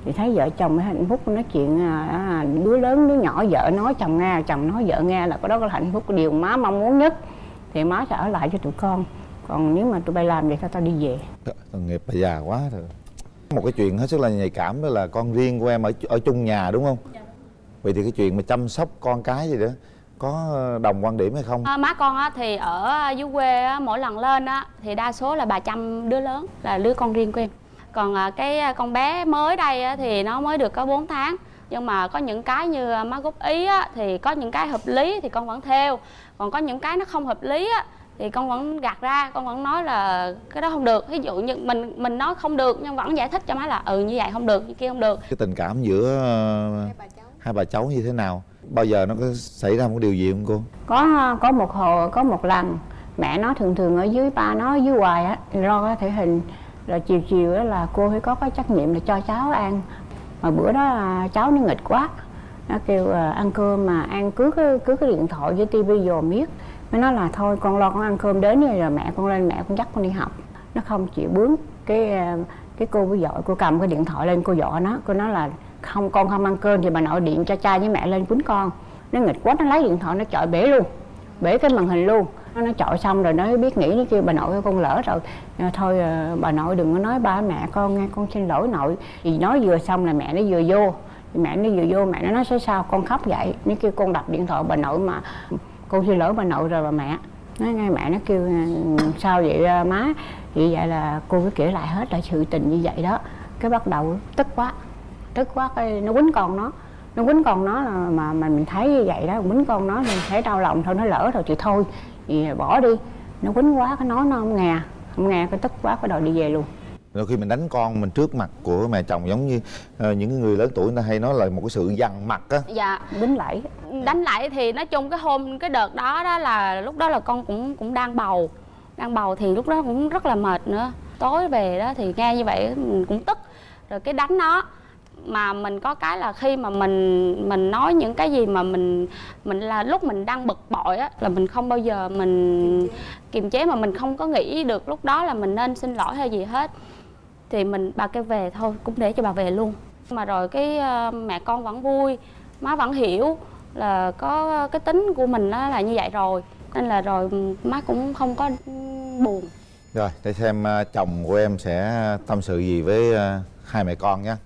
thì thấy vợ chồng mới hạnh phúc, nói chuyện à, đứa lớn đứa nhỏ vợ nói chồng nghe, chồng nói vợ nghe là cái đó là hạnh phúc, cái điều má mong muốn nhất. Thì má sẽ ở lại cho tụi con, còn nếu mà tụi bay làm vậy sao tao đi về. Tội nghiệp bà già quá rồi. Một cái chuyện hết sức là nhạy cảm đó là con riêng của em ở ở chung nhà đúng không? Dạ. Vậy thì cái chuyện mà chăm sóc con cái gì đó có đồng quan điểm hay không? À, má con á, thì ở dưới quê á, mỗi lần lên á, thì đa số là bà chăm đứa lớn, là đứa con riêng của em. Còn à, cái con bé mới đây á, thì nó mới được có bốn tháng. Nhưng mà có những cái như má góp ý á, thì có những cái hợp lý thì con vẫn theo. Còn có những cái nó không hợp lý á, thì con vẫn gạt ra, con vẫn nói là cái đó không được. Ví dụ như mình mình nói không được nhưng vẫn giải thích cho má là ừ như vậy không được, như kia không được. Cái tình cảm giữa uh, hai, bà hai bà cháu như thế nào? Bao giờ nó có xảy ra một điều gì không cô? Có có một hồi, có một lần mẹ nó thường thường ở dưới, ba nó ở dưới hoài á, lo cái thể hình. Rồi chiều chiều đó là cô phải có cái trách nhiệm là cho cháu ăn. Mà bữa đó cháu nó nghịch quá, nó kêu ăn cơm mà ăn cứ cái, cứ cái điện thoại với tivi dòm miết. Mới nói là thôi con lo con ăn cơm đến rồi mẹ con lên, mẹ con dắt con đi học. Nó không chịu bướng. Cái cái cô mới dội, cô cầm cái điện thoại lên cô dọa nó. Cô nói là không, con không ăn cơm thì bà nội điện cho cha với mẹ lên quýnh con. Nó nghịch quá, nó lấy điện thoại nó chọi bể luôn, bể cái màn hình luôn. Nó, nó chọi xong rồi nó biết nghĩ, nó kêu bà nội con lỡ rồi, thôi bà nội đừng có nói ba mẹ con nghe, con xin lỗi nội. Thì nói vừa xong là mẹ nó vừa vô, thì mẹ nó vừa vô mẹ nó nói sao con khóc vậy. Nó kêu con đập điện thoại bà nội mà con xin lỗi bà nội rồi bà mẹ. Nói ngay mẹ nó kêu sao vậy má. Thì vậy là cô cứ kể lại hết lại sự tình như vậy đó. Cái bắt đầu tức quá, tức quá cái nó quýnh con nó. Nó quýnh con nó là mà, mà mình thấy như vậy đó, quýnh con nó thì thấy đau lòng thôi, nó lỡ rồi thì thôi thì bỏ đi. Nó quýnh quá cái nói nó không nghe, không nghe cái tức quá cái đòi đi về luôn. Đôi khi mình đánh con mình trước mặt của mẹ chồng giống như uh, những người lớn tuổi người ta hay nói là một cái sự dằn mặt á. Dạ, đánh lại. Đánh lại thì nói chung cái hôm cái đợt đó đó là lúc đó là con cũng cũng đang bầu, đang bầu thì lúc đó cũng rất là mệt nữa. Tối về đó thì nghe như vậy mình cũng tức, rồi cái đánh nó. Mà mình có cái là khi mà mình mình nói những cái gì mà mình mình là lúc mình đang bực bội á, là mình không bao giờ mình kiềm chế, mà mình không có nghĩ được lúc đó là mình nên xin lỗi hay gì hết. Thì mình bà kêu về thôi cũng để cho bà về luôn. Mà rồi cái uh, mẹ con vẫn vui, má vẫn hiểu là có cái tính của mình nó là như vậy rồi, nên là rồi má cũng không có buồn. Rồi để xem uh, chồng của em sẽ tâm sự gì với uh, hai mẹ con nhé.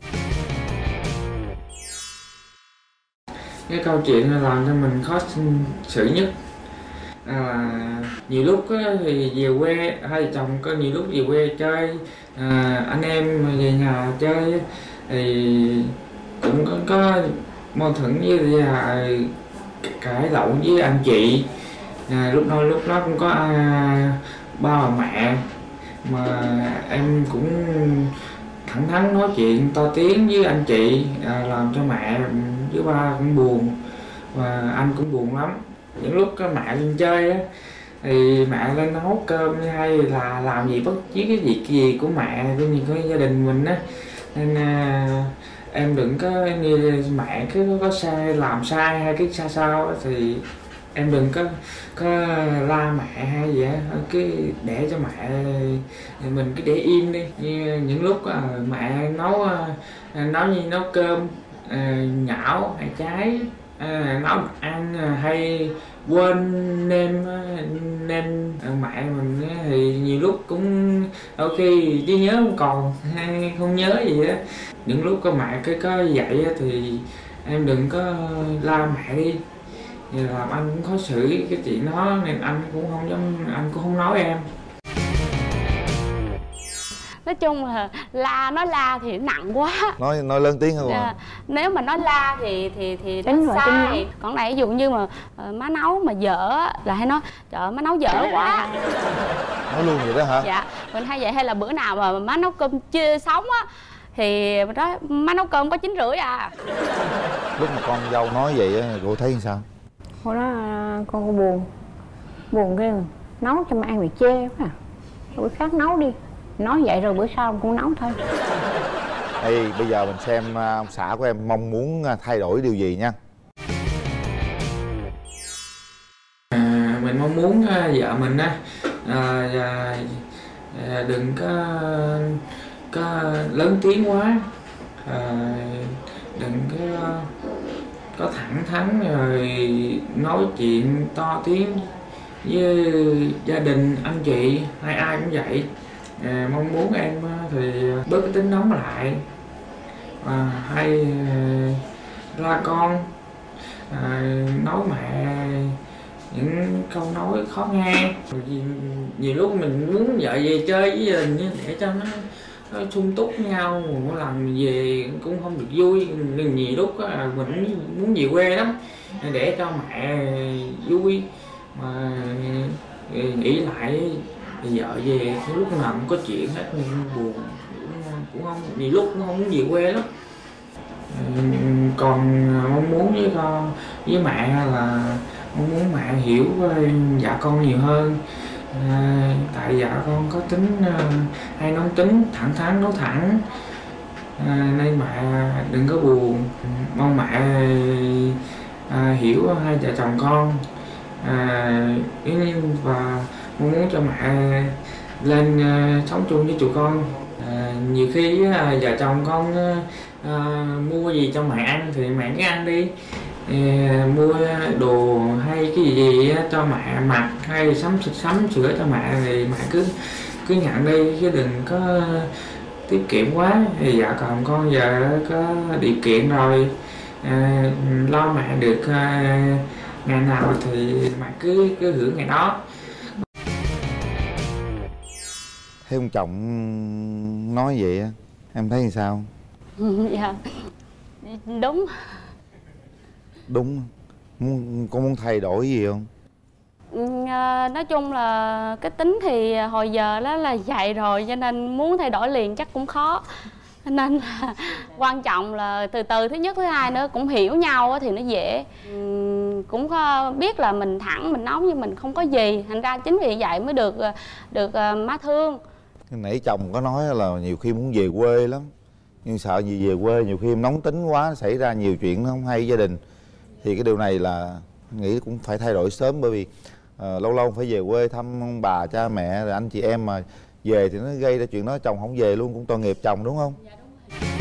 Cái câu chuyện làm cho mình khó xử nhất à, nhiều lúc thì về quê, hai chồng có nhiều lúc về quê chơi, à, anh em về nhà chơi thì cũng có, có mâu thuẫn với là cãi lộn với anh chị, à, lúc đó lúc đó cũng có à, ba và mẹ, mà em cũng thẳng thắn nói chuyện to tiếng với anh chị, à, làm cho mẹ với ba cũng buồn và anh cũng buồn lắm. Những lúc cái mẹ lên chơi á thì mẹ lên nấu cơm hay là làm gì bất cứ cái việc gì của mẹ cũng như của gia đình mình á, nên à, em đừng có như mẹ cứ có sai làm sai hay cái sao sao thì em đừng có có la mẹ hay gì á, cứ để cho mẹ mình cứ để im đi. Như những lúc à, mẹ nấu nấu như nấu cơm à, nhão hay trái à, nấu ăn hay quên nêm nêm mẹ mình thì nhiều lúc cũng đôi khi trí nhớ không còn hay không nhớ gì á. Những lúc có mẹ cái có dạy thì em đừng có la mẹ đi, vì làm anh cũng khó xử cái chuyện đó nên anh cũng không dám, anh cũng không nói em. Nói chung là la, nói la thì nặng quá. Nói nói lớn tiếng hơn. À, nếu mà nói la thì thì thì nó sai. Còn này ví dụ như mà uh, má nấu mà dở là hay nói trời ơi, má nấu dở quá. Nói luôn vậy đó hả? Dạ, mình hay vậy. Hay là bữa nào mà má nấu cơm chia sống á thì đó má nấu cơm có chín rưỡi à. Lúc mà con dâu nói vậy á cô thấy sao? Hồi đó con có buồn, buồn cái nấu cho mà ăn bị chê quá à. Bữa khác nấu đi. Nói vậy rồi bữa sau cũng nấu thôi. Hey, bây giờ mình xem ông xã của em mong muốn thay đổi điều gì nha. À, mình mong muốn vợ mình á à, à, đừng có có lớn tiếng quá, à, đừng có có thẳng thắn rồi nói chuyện to tiếng với gia đình, anh chị hay ai cũng vậy. À, mong muốn em thì bớt cái tính nóng lại, à, hay la con, à, nói mẹ những câu nói khó nghe. Vì nhiều lúc mình muốn vợ về chơi với gia đình để cho nó, nó sung túc nhau, mỗi lần về cũng không được vui. Nhiều lúc mình muốn về quê lắm để cho mẹ vui, mà nghĩ lại vợ về lúc nào cũng có chuyện hết nên buồn, cũng không, nhiều lúc cũng không muốn về quê lắm. Còn mong muốn với con với mẹ là mong muốn mẹ hiểu dạ con nhiều hơn, à, tại dạ con có tính uh, hay nóng tính, thẳng thắn nói thẳng, à, nên mẹ đừng có buồn. Mong mẹ uh, hiểu hai vợ chồng con, à, và mong muốn cho mẹ lên uh, sống chung với tụi con. À, nhiều khi uh, vợ chồng con uh, mua gì cho mẹ ăn thì mẹ cứ ăn đi. À, mua đồ hay cái gì, gì cho mẹ mặc hay sắm sắm sửa cho mẹ thì mẹ cứ cứ nhận đi, chứ đừng có tiết kiệm quá. Thì dạ còn con giờ có điều kiện rồi, à, lo mẹ được à, ngày nào thì mẹ cứ cứ hưởng ngày đó. Thấy ông chồng nói vậy á, em thấy như sao? Dạ đúng. Đúng. Muốn, con muốn thay đổi gì không? À, nói chung là cái tính thì hồi giờ đó là vậy rồi, cho nên muốn thay đổi liền chắc cũng khó. Nên là quan trọng là từ từ, thứ nhất thứ hai nữa cũng hiểu nhau thì nó dễ. Uhm, cũng biết là mình thẳng mình nóng nhưng mình không có gì, thành ra chính vì vậy mới được được má thương. Nãy chồng có nói là nhiều khi muốn về quê lắm, nhưng sợ gì về quê nhiều khi em nóng tính quá, xảy ra nhiều chuyện nó không hay gia đình. Thì cái điều này là nghĩ cũng phải thay đổi sớm, bởi vì à, lâu lâu phải về quê thăm ông bà cha mẹ rồi anh chị em, mà về thì nó gây ra chuyện đó chồng không về luôn cũng tội nghiệp chồng, đúng không? Dạ, đúng rồi.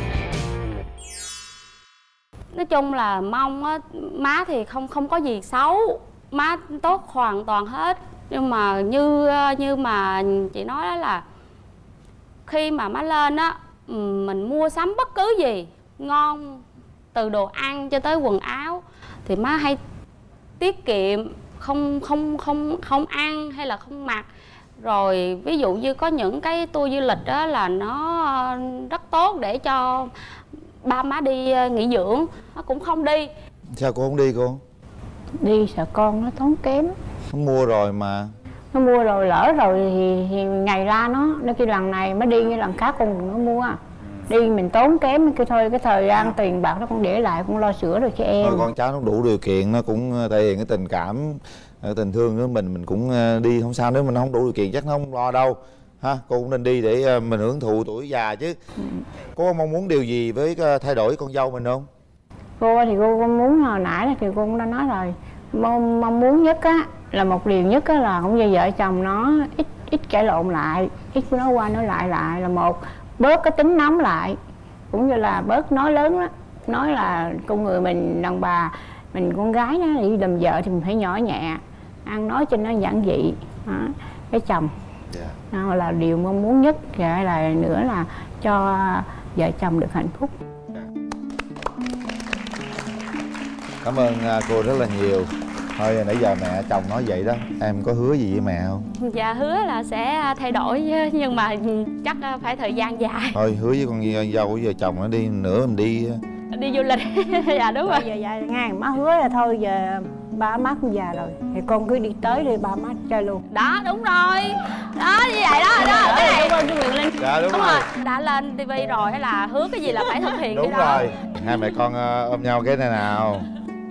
Nói chung là mong á, má thì không không có gì xấu, má tốt hoàn toàn hết. Nhưng mà như như mà chị nói đó là khi mà má lên á, mình mua sắm bất cứ gì ngon, từ đồ ăn cho tới quần áo, thì má hay tiết kiệm, không không không không ăn hay là không mặc. Rồi ví dụ như có những cái tour du lịch đó là nó rất tốt để cho ba má đi nghỉ dưỡng, nó cũng không đi. Sao cô không đi cô? Đi sợ con nó tốn kém. Nó mua rồi mà. Nó mua rồi lỡ rồi thì, thì ngày ra nó nó kêu lần này mới đi như lần khác con nó mua. Đi mình tốn kém cái thôi, cái thời gian tiền bạc đó con để lại con lo sửa rồi cho em. Thôi con cháu nó đủ điều kiện, nó cũng thể hiện cái tình cảm, tình thương của mình, mình cũng đi không sao. Nếu mình không đủ điều kiện chắc nó không lo đâu ha. Cô cũng nên đi để mình hưởng thụ tuổi già chứ. Ừ. Cô mong muốn điều gì với thay đổi con dâu mình không? Cô thì cô, cô muốn hồi nãy thì cô cũng đã nói rồi, mong, mong muốn nhất á là một điều nhất á là cũng như vợ chồng nó ít ít cãi lộn lại, ít nói qua nói lại lại là một, bớt cái tính nóng lại, cũng như là bớt nói lớn đó, nói là con người mình đàn bà, mình con gái đó đi làm vợ thì mình phải nhỏ nhẹ, ăn nói cho nó giản dị đó. Cái chồng yeah. Đó là điều mong muốn nhất, và là nữa là cho vợ chồng được hạnh phúc. Cảm ơn cô rất là nhiều. Thôi nãy giờ mẹ chồng nói vậy đó, em có hứa gì với mẹ không? Dạ hứa là sẽ thay đổi, nhưng mà chắc phải thời gian dài. Thôi hứa với con dâu với vợ chồng nó đi nữa mình đi đi du lịch. Dạ đúng rồi. Giờ dạ nghe má hứa là thôi giờ ba má cũng già rồi thì con cứ đi tới đi ba má chơi luôn. Đó đúng rồi. Đó như vậy đó đó. Cái này ơn Nguyễn Linh. Dạ đúng, đúng rồi. rồi. Đã lên ti vi rồi là hứa cái gì là phải thực hiện. Đúng cái đó. Rồi. Hai mẹ con uh, ôm nhau cái này nào.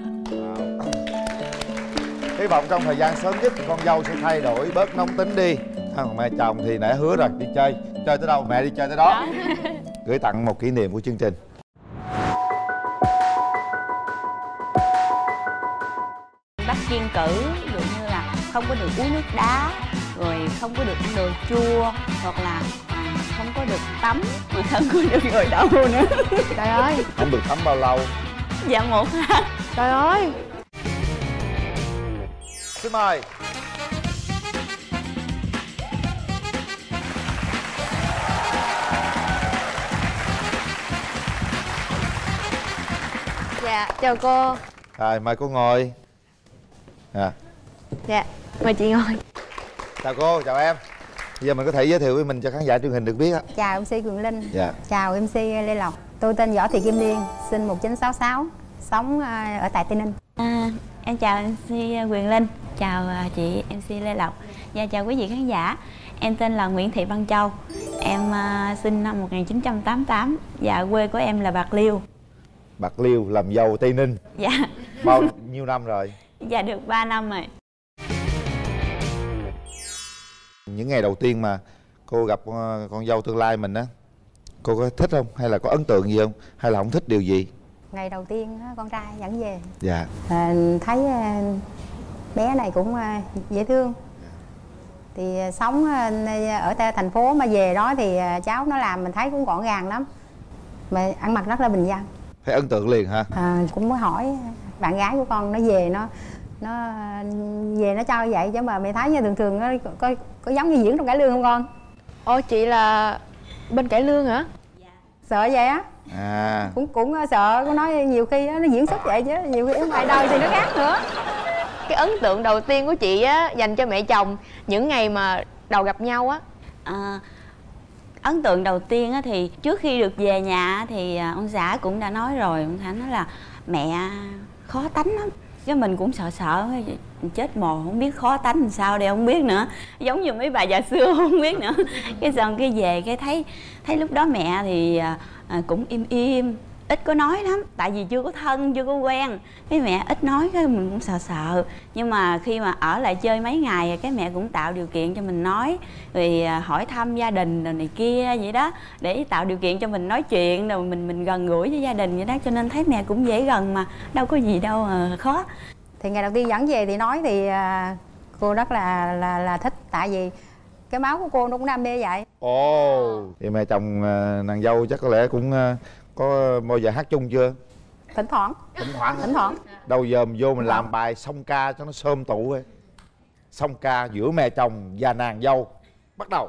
Hy vọng trong thời gian sớm nhất con dâu sẽ thay đổi, bớt nóng tính đi. Còn mẹ chồng thì nãy hứa rồi, đi chơi. Chơi tới đâu mẹ đi chơi tới đó, đó. Gửi tặng một kỷ niệm của chương trình. Bác kiêng cữ, ví dụ như là không có được uống nước đá, rồi không có được ăn đồ chua, hoặc là không có được tắm mà không có được gội đầu nữa. Trời ơi. Không được tắm bao lâu? Dạ một tháng. Trời ơi. Xin mời. Dạ, chào cô. Rồi, mời cô ngồi. À. Dạ, mời chị ngồi. Chào cô, chào em. Bây giờ mình có thể giới thiệu với mình cho khán giả truyền hình được biết á. Chào em xê Quyền Linh. Dạ. Chào em xê Lê Lộc. Tôi tên Võ Thị Kim Liên, sinh một chín sáu sáu, sống ở tại Tây Ninh. À, em chào em xê Quyền Linh, chào chị em xê Lê Lộc và chào quý vị khán giả. Em tên là Nguyễn Thị Văn Châu. Em uh, sinh năm một nghìn chín trăm tám mươi tám và quê của em là Bạc Liêu. Bạc Liêu, làm dâu Tây Ninh. Dạ. Bao nhiêu năm rồi? Dạ được ba năm rồi. Những ngày đầu tiên mà cô gặp con dâu tương lai mình á, cô có thích không? Hay là có ấn tượng gì không? Hay là không thích điều gì? Ngày đầu tiên con trai dẫn về. Dạ. À, thấy bé này cũng dễ thương. Thì sống ở thành phố mà về đó thì cháu nó làm mình thấy cũng gọn gàng lắm. Mà ăn mặc rất là bình dân. Thấy ấn tượng liền hả? À, cũng mới hỏi bạn gái của con nó về nó nó về nó cho vậy chứ mà mày thấy như thường thường nó có có giống như diễn trong cải lương không con? Ồ, chị là bên cải lương hả? Dạ. Sợ vậy á? À. Cũng cũng sợ, có nói nhiều khi nó diễn xuất vậy chứ nhiều khi ngoài đời thì nó khác nữa. Cái ấn tượng đầu tiên của chị á dành cho mẹ chồng những ngày mà đầu gặp nhau á? À, ấn tượng đầu tiên á thì trước khi được về nhà thì ông xã cũng đã nói rồi, ông xã nói là mẹ khó tánh lắm. Cái mình cũng sợ sợ, chết mồ không biết khó tánh làm sao đây không biết nữa, giống như mấy bà già xưa không biết nữa. Cái xong cái về cái thấy thấy lúc đó mẹ thì à, cũng im im, ít có nói lắm, tại vì chưa có thân chưa có quen, cái mẹ ít nói cái mình cũng sợ sợ. Nhưng mà khi mà ở lại chơi mấy ngày cái mẹ cũng tạo điều kiện cho mình nói, rồi hỏi thăm gia đình rồi này kia vậy đó, để tạo điều kiện cho mình nói chuyện, rồi mình mình gần gũi với gia đình vậy đó, cho nên thấy mẹ cũng dễ gần mà đâu có gì đâu mà khó. Thì ngày đầu tiên dẫn về thì nói thì cô rất là là là thích, tại vì cái máu của cô nó cũng đam mê vậy. Ồ, oh. Thì mẹ chồng nàng dâu chắc có lẽ cũng có bao giờ hát chung chưa? Thỉnh thoảng. Thỉnh thoảng. Thỉnh thoảng. Đâu giờ mình vô mình làm bài song ca cho nó xôm tụ ấy. Song ca giữa mẹ chồng và nàng dâu. Bắt đầu.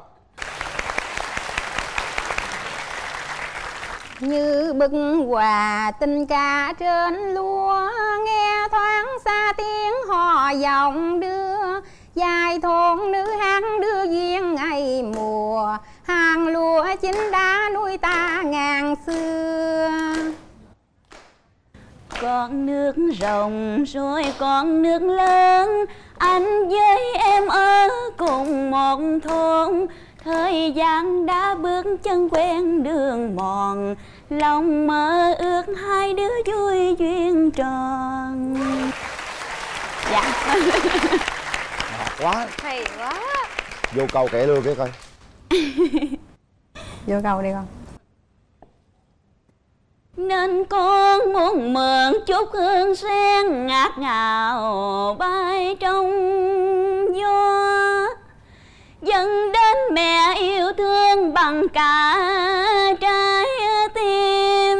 Như bức hòa tình ca trên lúa, nghe thoáng xa tiếng hò dòng đưa, dài thôn nữ hát đưa duyên ngày mùa, hàng lúa chín đã nuôi ta ngàn xưa. Con nước rộng rồi con nước lớn, anh với em ở cùng một thôn. Thời gian đã bước chân quen đường mòn, lòng mơ ước hai đứa vui duyên tròn. Dạ. Ngọt quá. Hay quá. Vô câu kể luôn cái coi. Vô câu đi con. Nên con muốn mượn chút hương sen ngát ngào bay trong gió, dâng đến mẹ yêu thương bằng cả trái tim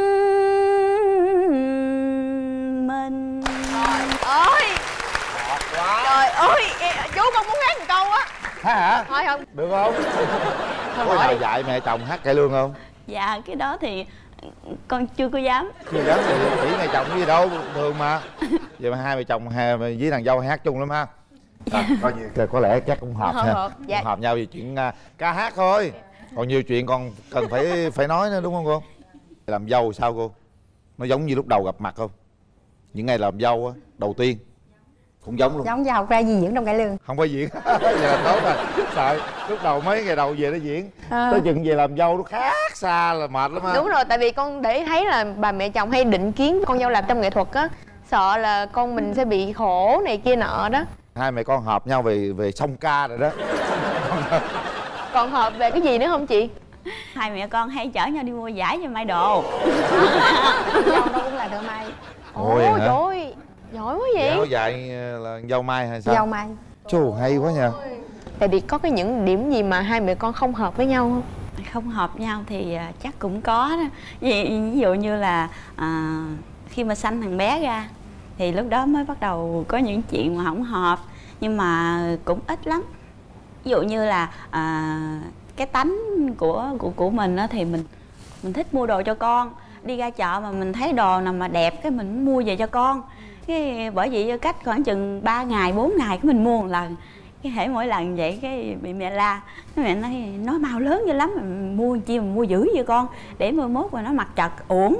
mình. Trời ơi. Trời ơi, chú con muốn hát một câu á. Hát hả? Thôi không. Được không? Có nào dạy mẹ chồng hát cải lương không? Dạ cái đó thì con chưa có dám. Chưa dám thì chỉ mẹ chồng cái gì đâu, thường mà. Vậy mà hai mẹ chồng hai với nàng dâu hát chung lắm ha. À, coi như có lẽ chắc cũng hợp hợp, ha. hợp. Dạ. Cũng hợp nhau về chuyện uh, ca hát thôi. Còn nhiều chuyện còn cần phải phải nói nữa đúng không cô? Làm dâu sao cô? Nó giống như lúc đầu gặp mặt không? Những ngày làm dâu á, đầu tiên cũng giống luôn. Giống như học ra gì diễn trong cải lương. Không phải diễn. Vậy là tốt rồi. Sợ lúc đầu mấy ngày đầu về nó diễn, à. Tới chừng về làm dâu nó khác xa là mệt lắm ha. Đúng rồi, tại vì con để thấy là bà mẹ chồng hay định kiến con dâu làm trong nghệ thuật á, sợ là con mình sẽ bị khổ này kia nọ đó. Hai mẹ con hợp nhau về về song ca rồi đó. Còn hợp về cái gì nữa không chị? Hai mẹ con hay chở nhau đi mua vải cho may đồ. Dâu nó cũng là thợ may. Ôi trời ơi, giỏi quá vậy. Dạo dạy là dâu may hay sao? Dâu may. Chú hay quá nha. Tại vì có cái những điểm gì mà hai mẹ con không hợp với nhau không? Không hợp nhau thì chắc cũng có đó. Ví, ví dụ như là à, khi mà sanh thằng bé ra thì lúc đó mới bắt đầu có những chuyện mà không hợp, nhưng mà cũng ít lắm. Ví dụ như là à, cái tánh của của của mình á, thì mình mình thích mua đồ cho con, đi ra chợ mà mình thấy đồ nào mà đẹp cái mình mua về cho con. Cái bởi vậy cách khoảng chừng ba ngày bốn ngày cái mình mua một lần, cái hễ mỗi lần vậy cái bị mẹ la. Cái mẹ nói nói màu lớn dữ lắm, mình mua chi mà mua dữ vậy con, để mai mốt mà nó mặc chật uổng.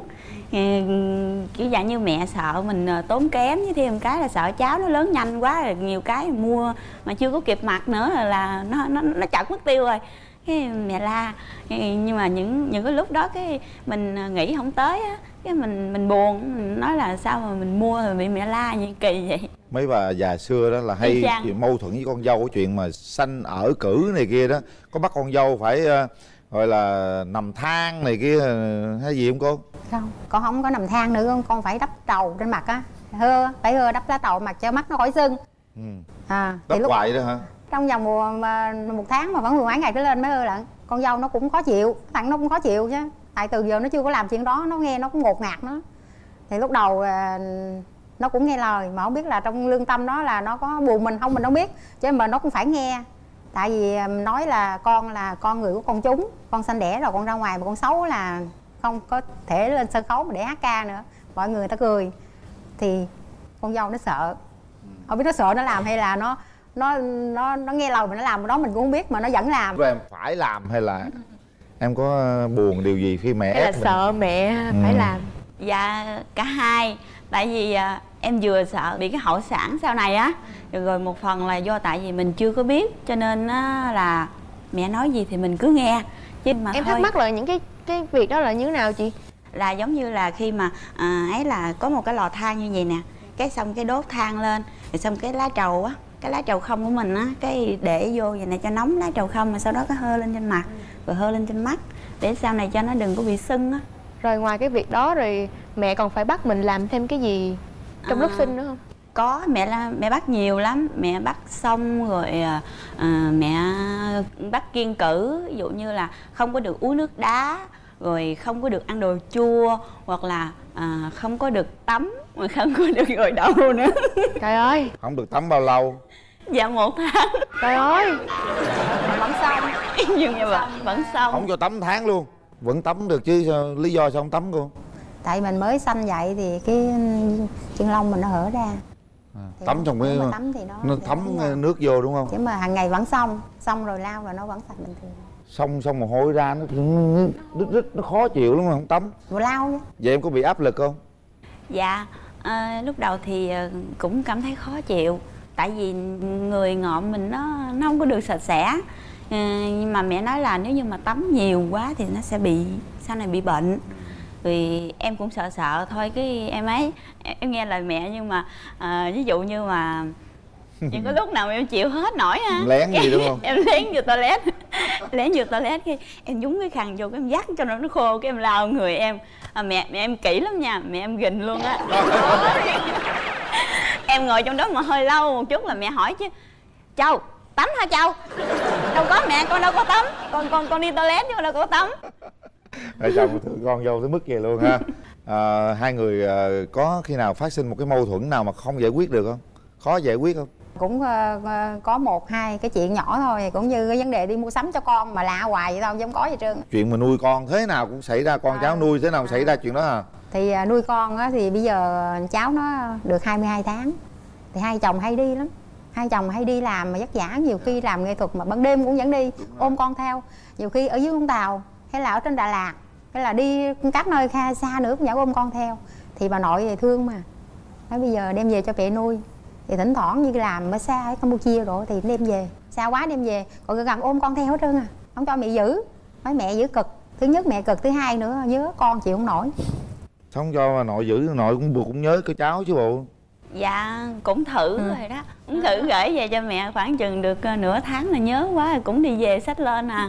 Kiểu dạng như mẹ sợ mình tốn kém, với thêm cái là sợ cháu nó lớn nhanh quá, rồi nhiều cái mua mà chưa có kịp mặc nữa là nó nó nó chật mất tiêu rồi. Cái mẹ la. Nhưng mà những những cái lúc đó cái mình nghĩ không tới á, cái mình mình buồn, mình nói là sao mà mình mua rồi bị mẹ la như kỳ vậy. Mấy bà già xưa đó là hay chuyện mâu thuẫn với con dâu, cái chuyện mà sanh ở cử này kia đó, có bắt con dâu phải uh, gọi là nằm than này kia hay gì không cô? Không, con không có nằm than nữa, con con phải đắp trầu trên mặt á, hơ phải hơ đắp lá trầu mặt cho mắt nó khỏi sưng. Ừ. À, đắp lúc hoài đó hả? Trong vòng một, một tháng mà vẫn mười mấy ngày trở lên mới hơ lận. Con dâu nó cũng khó chịu, thằng nó cũng khó chịu chứ, tại từ giờ nó chưa có làm chuyện đó, nó nghe nó cũng ngột ngạt nữa. Thì lúc đầu nó cũng nghe lời, mà không biết là trong lương tâm đó là nó có buồn mình không mình không biết, chứ mà nó cũng phải nghe. Tại vì nói là con là con người của con chúng, con sanh đẻ rồi con ra ngoài mà con xấu là không có thể lên sân khấu mà để hát ca nữa, mọi người ta cười. Thì con dâu nó sợ, không biết nó sợ nó làm hay là nó nó nó nó nghe lời mà nó làm đó mình cũng không biết, mà nó vẫn làm. Rồi em phải làm hay là em có buồn điều gì khi mẹ hay ép là mình? sợ mẹ ừ. phải làm? Dạ cả hai. Tại vì à, em vừa sợ bị cái hậu sản sau này á, rồi, rồi một phần là do tại vì mình chưa có biết, cho nên á, là mẹ nói gì thì mình cứ nghe. Chứ mà Em thôi, thắc mắc là những cái cái việc đó là như thế nào chị? là giống như là khi mà à, ấy là có một cái lò than như vậy nè, cái xong cái đốt than lên, rồi xong cái lá trầu á, cái lá trầu không của mình á, cái để vô vậy này cho nóng lá trầu không, mà sau đó cái hơ lên trên mặt rồi hơ lên trên mắt để sau này cho nó đừng có bị sưng á. Rồi ngoài cái việc đó rồi mẹ còn phải bắt mình làm thêm cái gì trong à, lúc sinh nữa không? Có, mẹ là mẹ bắt nhiều lắm, mẹ bắt xong rồi à, mẹ bắt kiêng cữ, ví dụ như là không có được uống nước đá, rồi không có được ăn đồ chua, hoặc là à, không có được tắm, mà không có được gội đầu nữa. Trời ơi, không được tắm bao lâu? Dạ một tháng. Trời ơi, mà vẫn xong. Nhưng mà vẫn, vẫn xong. Không cho tắm tháng luôn? Vẫn tắm được chứ, sao, lý do sao không tắm cô? Tại mình mới sanh vậy thì cái chân lông mình nó hở ra. À, tắm trong cái tắm thì nó, nó thấm nước vô đúng không? Chứ mà hàng ngày vẫn xong, xong rồi lau rồi nó vẫn sạch bình thường. Xong xong mồ hôi ra nó rít rít nó khó chịu lắm mà không tắm. Rồi lau chứ. Vậy em có bị áp lực không? Dạ, à, lúc đầu thì cũng cảm thấy khó chịu. Tại vì người ngộm mình nó nó không có được sạch sẽ. À, nhưng mà mẹ nói là nếu như mà tắm nhiều quá thì nó sẽ bị sau này bị bệnh. Vì em cũng sợ sợ thôi, cái em ấy em nghe lời mẹ, nhưng mà à, ví dụ như mà những cái lúc nào em chịu hết nổi ha, lén gì đúng không? Em lén vô toilet lén vô toilet cái em nhúng cái khăn vô, cái em dắt cho nó nó khô, cái em lau người em. À, mẹ mẹ em kỹ lắm nha, mẹ em gìn luôn á. Em ngồi trong đó mà hơi lâu một chút là mẹ hỏi chứ: Châu tắm hả Châu? Đâu có mẹ, con đâu có tắm, con con con đi toilet chứ con đâu có tắm. Rồi chồng thương con dâu tới mức vậy luôn ha. À, hai người à, có khi nào phát sinh một cái mâu thuẫn nào mà không giải quyết được không? Khó giải quyết không? Cũng uh, có một hai cái chuyện nhỏ thôi, cũng như cái vấn đề đi mua sắm cho con mà lạ hoài vậy thôi, chứ không có gì trơn. Chuyện mà nuôi con thế nào cũng xảy ra, con à, cháu nuôi thế nào cũng à. xảy ra chuyện đó à? Thì uh, nuôi con á, thì bây giờ cháu nó được hai mươi hai tháng, thì hai chồng hay đi lắm. Hai chồng hay đi làm mà vất vả, nhiều khi làm nghệ thuật mà ban đêm cũng vẫn đi ôm con theo. Nhiều khi ở dưới Vũng Tàu hay là ở trên Đà Lạt hay là đi các nơi xa xa nữa cũng vẫn ôm con theo. Thì bà nội thì thương mà, nói bây giờ đem về cho mẹ nuôi. Thì thỉnh thoảng như làm ở xa ở Campuchia rồi thì đem về, xa quá đem về, còn gần ôm con theo hết trơn à, không cho mẹ giữ. Nói mẹ giữ cực, thứ nhất mẹ cực, thứ hai nữa nhớ con chịu không nổi. Không cho mà nội giữ, nội cũng buộc cũng nhớ cái cháu chứ bộ. Dạ cũng thử ừ. rồi đó, cũng thử gửi về cho mẹ khoảng chừng được nửa tháng là nhớ quá cũng đi về xách lên à.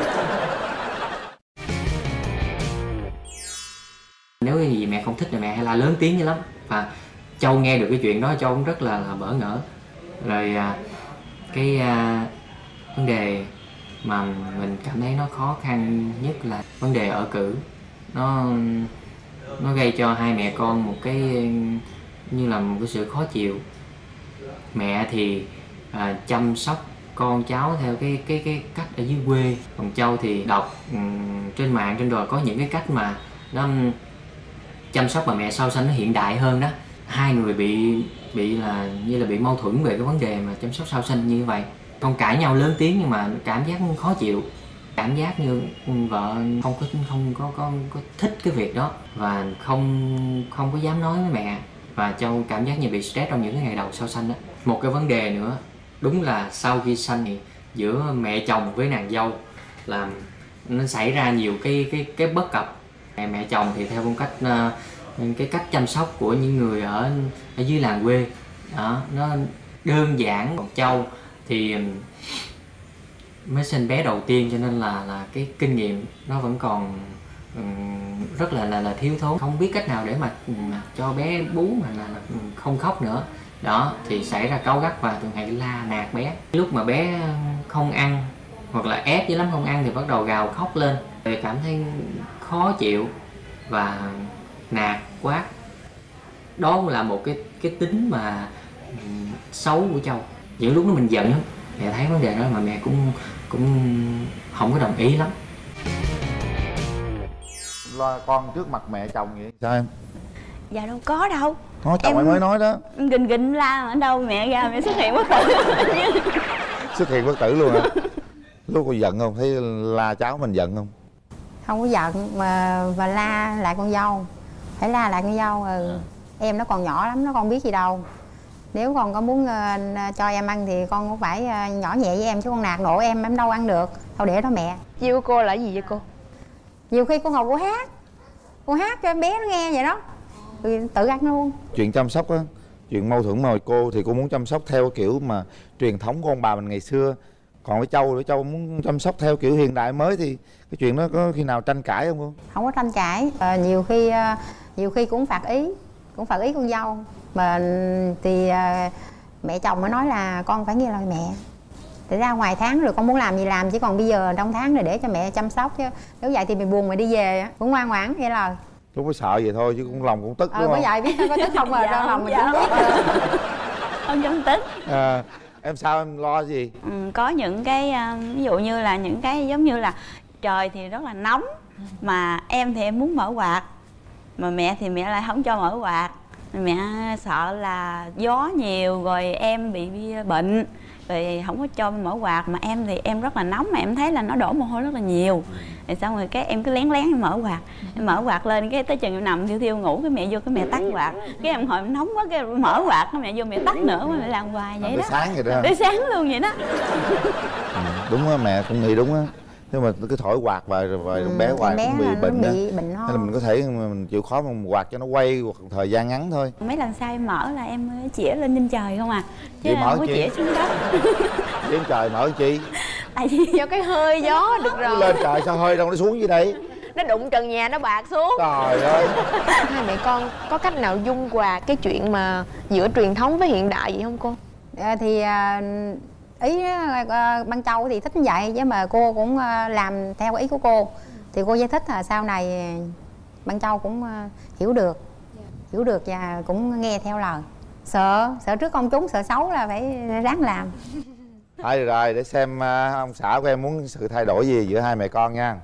Nếu cái gì mẹ không thích thì mẹ hay la lớn tiếng dữ lắm, và Châu nghe được cái chuyện đó Châu cũng rất là, là bỡ ngỡ. Rồi à, cái à, vấn đề mà mình cảm thấy nó khó khăn nhất là vấn đề ở cử. Nó nó gây cho hai mẹ con một cái như là một cái sự khó chịu. Mẹ thì à, chăm sóc con cháu theo cái cái cái cách ở dưới quê, còn Châu thì đọc um, trên mạng trên đồi có những cái cách mà nó chăm sóc bà mẹ sau sanh nó hiện đại hơn đó. Hai người bị bị là như là bị mâu thuẫn về cái vấn đề mà chăm sóc sau sanh như vậy. Không cãi nhau lớn tiếng nhưng mà cảm giác khó chịu, cảm giác như vợ không có không có có, có thích cái việc đó và không không có dám nói với mẹ, và Châu cảm giác như bị stress trong những cái ngày đầu sau sanh đó. Một cái vấn đề nữa đúng là sau khi sanh thì giữa mẹ chồng với nàng dâu là nó xảy ra nhiều cái cái cái bất cập. Mẹ mẹ chồng thì theo phong cách uh, cái cách chăm sóc của những người ở ở dưới làng quê đó, nó đơn giản. Còn Châu thì mới sinh bé đầu tiên cho nên là là cái kinh nghiệm nó vẫn còn um, rất là là là thiếu thốn, không biết cách nào để mà um, cho bé bú mà là, là không khóc nữa. Đó thì xảy ra cáu gắt và thường hay la nạt bé. Lúc mà bé không ăn hoặc là ép dữ lắm không ăn thì bắt đầu gào khóc lên, thì cảm thấy khó chịu và nạt quát. Đó là một cái cái tính mà um, xấu của Châu. Những lúc đó mình giận lắm, mẹ thấy vấn đề đó mà mẹ cũng cũng không có đồng ý lắm. Lo con trước mặt mẹ chồng vậy sao em? Dạ đâu có đâu. Nói chồng em mới nói đó. Gình gình la ở đâu mẹ ra mẹ xuất hiện bất tử. Xuất hiện bất tử luôn hả? Lúc cô giận không? Thấy la cháu mình giận không? Không có giận mà và la lại con dâu. Phải la lại con dâu. Ừ. Em nó còn nhỏ lắm, nó còn biết gì đâu. Nếu con có muốn uh, cho em ăn thì con cũng phải uh, nhỏ nhẹ với em, chứ con nạt nộ em em đâu ăn được. Thôi để đó mẹ. Chiêu cô là gì vậy cô? Nhiều khi cô ngồi cô hát, cô hát cho em bé nó nghe vậy đó, rồi tự ăn luôn. Chuyện chăm sóc á, chuyện mâu thuẫn mà cô thì cô muốn chăm sóc theo kiểu mà truyền thống của ông bà mình ngày xưa. Còn với Châu, với Châu muốn chăm sóc theo kiểu hiện đại mới thì cái chuyện đó có khi nào tranh cãi không cô? Không có tranh cãi. À, nhiều khi uh, nhiều khi cũng phạt ý, cũng phạt ý con dâu. Mà thì uh, mẹ chồng mới nói là con phải nghe lời mẹ. Để ra ngoài tháng rồi con muốn làm gì làm, chứ còn bây giờ trong tháng rồi để cho mẹ chăm sóc chứ. Nếu vậy thì mày buồn mày đi về cũng ngoan ngoãn nghe lời. Lúc có sợ vậy thôi chứ cũng lòng cũng tức ờ, đúng không? Ờ có vậy biết có tức không mà dạ, trong lòng mình dạ. cũng biết. Không dám tức. À, em sao em lo gì? Ừ, có những cái ví dụ như là những cái giống như là trời thì rất là nóng mà em thì em muốn mở quạt mà mẹ thì mẹ lại không cho mở quạt. Mẹ sợ là gió nhiều rồi em bị bệnh rồi không có cho mở quạt, mà em thì em rất là nóng mà em thấy là nó đổ mồ hôi rất là nhiều. Rồi xong rồi cái em cứ lén lén em mở quạt, em mở quạt lên cái tới chừng em nằm thiêu thiêu ngủ cái mẹ vô cái mẹ tắt quạt, cái em hồi nóng quá cái mở quạt cái mẹ vô mẹ tắt nữa, mẹ làm hoài vậy đó. Tới sáng vậy đó. Tới sáng luôn vậy đó. Ừ, đúng á, mẹ cũng nghĩ đúng á. Nhưng mà cứ thổi quạt và rồi ừ, bé hoài bé cũng bị bệnh á. Bị bệnh hay là mình có thể mình chịu khó mà quạt cho nó quay một thời gian ngắn thôi. Mấy lần sau em mở là em chĩa lên trên trời không à, chứ Chị em mở không có chi? chĩa xuống đất. Trên trời mở chi? Tại vì do cái hơi gió được rồi. Lên trời sao hơi đâu nó xuống dưới đây? Nó đụng trần nhà nó bạc xuống. Trời ơi. Hai mẹ con có cách nào dung hòa cái chuyện mà giữa truyền thống với hiện đại vậy không cô? À, thì à, ý ban Châu thì thích như vậy, chứ mà cô cũng làm theo ý của cô. Thì cô giải thích là sau này ban Châu cũng hiểu được, hiểu được và cũng nghe theo lời. Sợ, sợ trước công chúng, sợ xấu là phải ráng làm. Thôi được rồi, để xem uh, ông xã của em muốn sự thay đổi gì giữa hai mẹ con nha.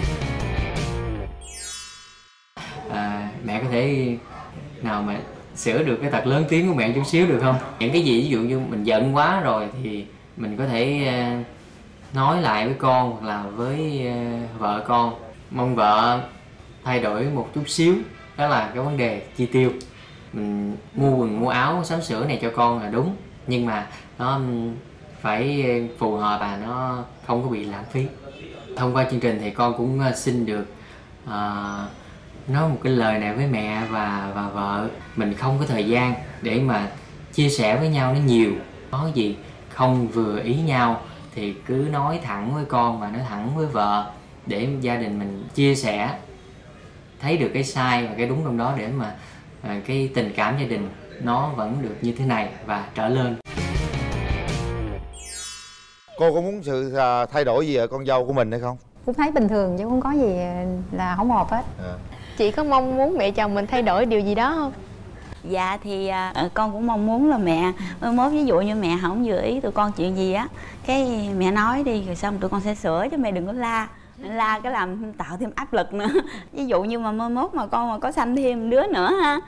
À, mẹ có thể nào mà sửa được cái tật lớn tiếng của mẹ chút xíu được không? Những cái gì ví dụ như mình giận quá rồi thì mình có thể uh, nói lại với con hoặc là với uh, vợ con. Mong vợ thay đổi một chút xíu, đó là cái vấn đề chi tiêu. Mình mua quần mua áo sắm sửa này cho con là đúng, nhưng mà nó phải phù hợp và nó không có bị lãng phí. Thông qua chương trình thì con cũng xin được uh, nói một cái lời này với mẹ và và vợ. Mình không có thời gian để mà chia sẻ với nhau nó nhiều. Có gì không vừa ý nhau thì cứ nói thẳng với con và nói thẳng với vợ, để gia đình mình chia sẻ, thấy được cái sai và cái đúng trong đó, để mà à, cái tình cảm gia đình nó vẫn được như thế này và trở lên. Cô có muốn sự à, thay đổi gì ở con dâu của mình hay không? Cũng thấy bình thường chứ không có gì là không hợp hết. À. Chị có mong muốn mẹ chồng mình thay đổi điều gì đó không? Dạ thì à, con cũng mong muốn là mẹ mai mốt ví dụ như mẹ không vừa ý tụi con chuyện gì á, cái mẹ nói đi rồi xong tụi con sẽ sửa, chứ mẹ đừng có la. La cái làm tạo thêm áp lực nữa. Ví dụ như mà mai mốt mà con mà có sanh thêm đứa nữa ha,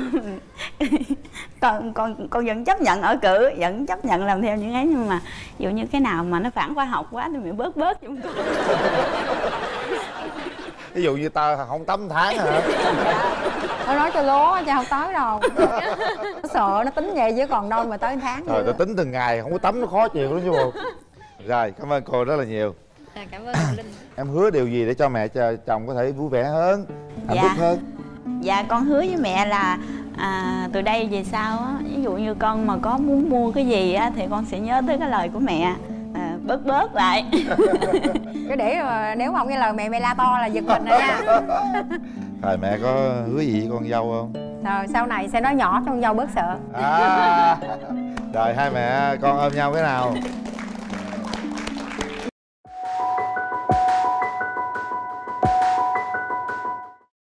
con con con vẫn chấp nhận ở cử, vẫn chấp nhận làm theo những ấy, nhưng mà ví dụ như cái nào mà nó phản khoa học quá thì mẹ bớt bớt chúng con. Ví dụ như ta không tắm tháng hả? Nó nói cho lố chứ không tới đâu. Nó sợ nó tính vậy chứ còn đâu mà tới tháng. Rồi ta tính từng ngày không có tắm nó khó chịu lắm chứ bộ. Rồi cảm ơn cô rất là nhiều. À, cảm ơn cô Linh. Em hứa điều gì để cho mẹ cho chồng có thể vui vẻ hơn, hạnh Dạ. phúc hơn? Dạ con hứa với mẹ là à, từ đây về sau á, ví dụ như con mà có muốn mua cái gì á thì con sẽ nhớ tới cái lời của mẹ, à, bớt bớt lại. Cái để mà nếu mà không nghe lời mẹ mẹ la to là giật mình rồi nha. Rồi mẹ có hứa gì với con dâu không? Rồi sau này sẽ nói nhỏ cho con dâu bớt sợ. À, rồi hai mẹ con ôm nhau cái nào.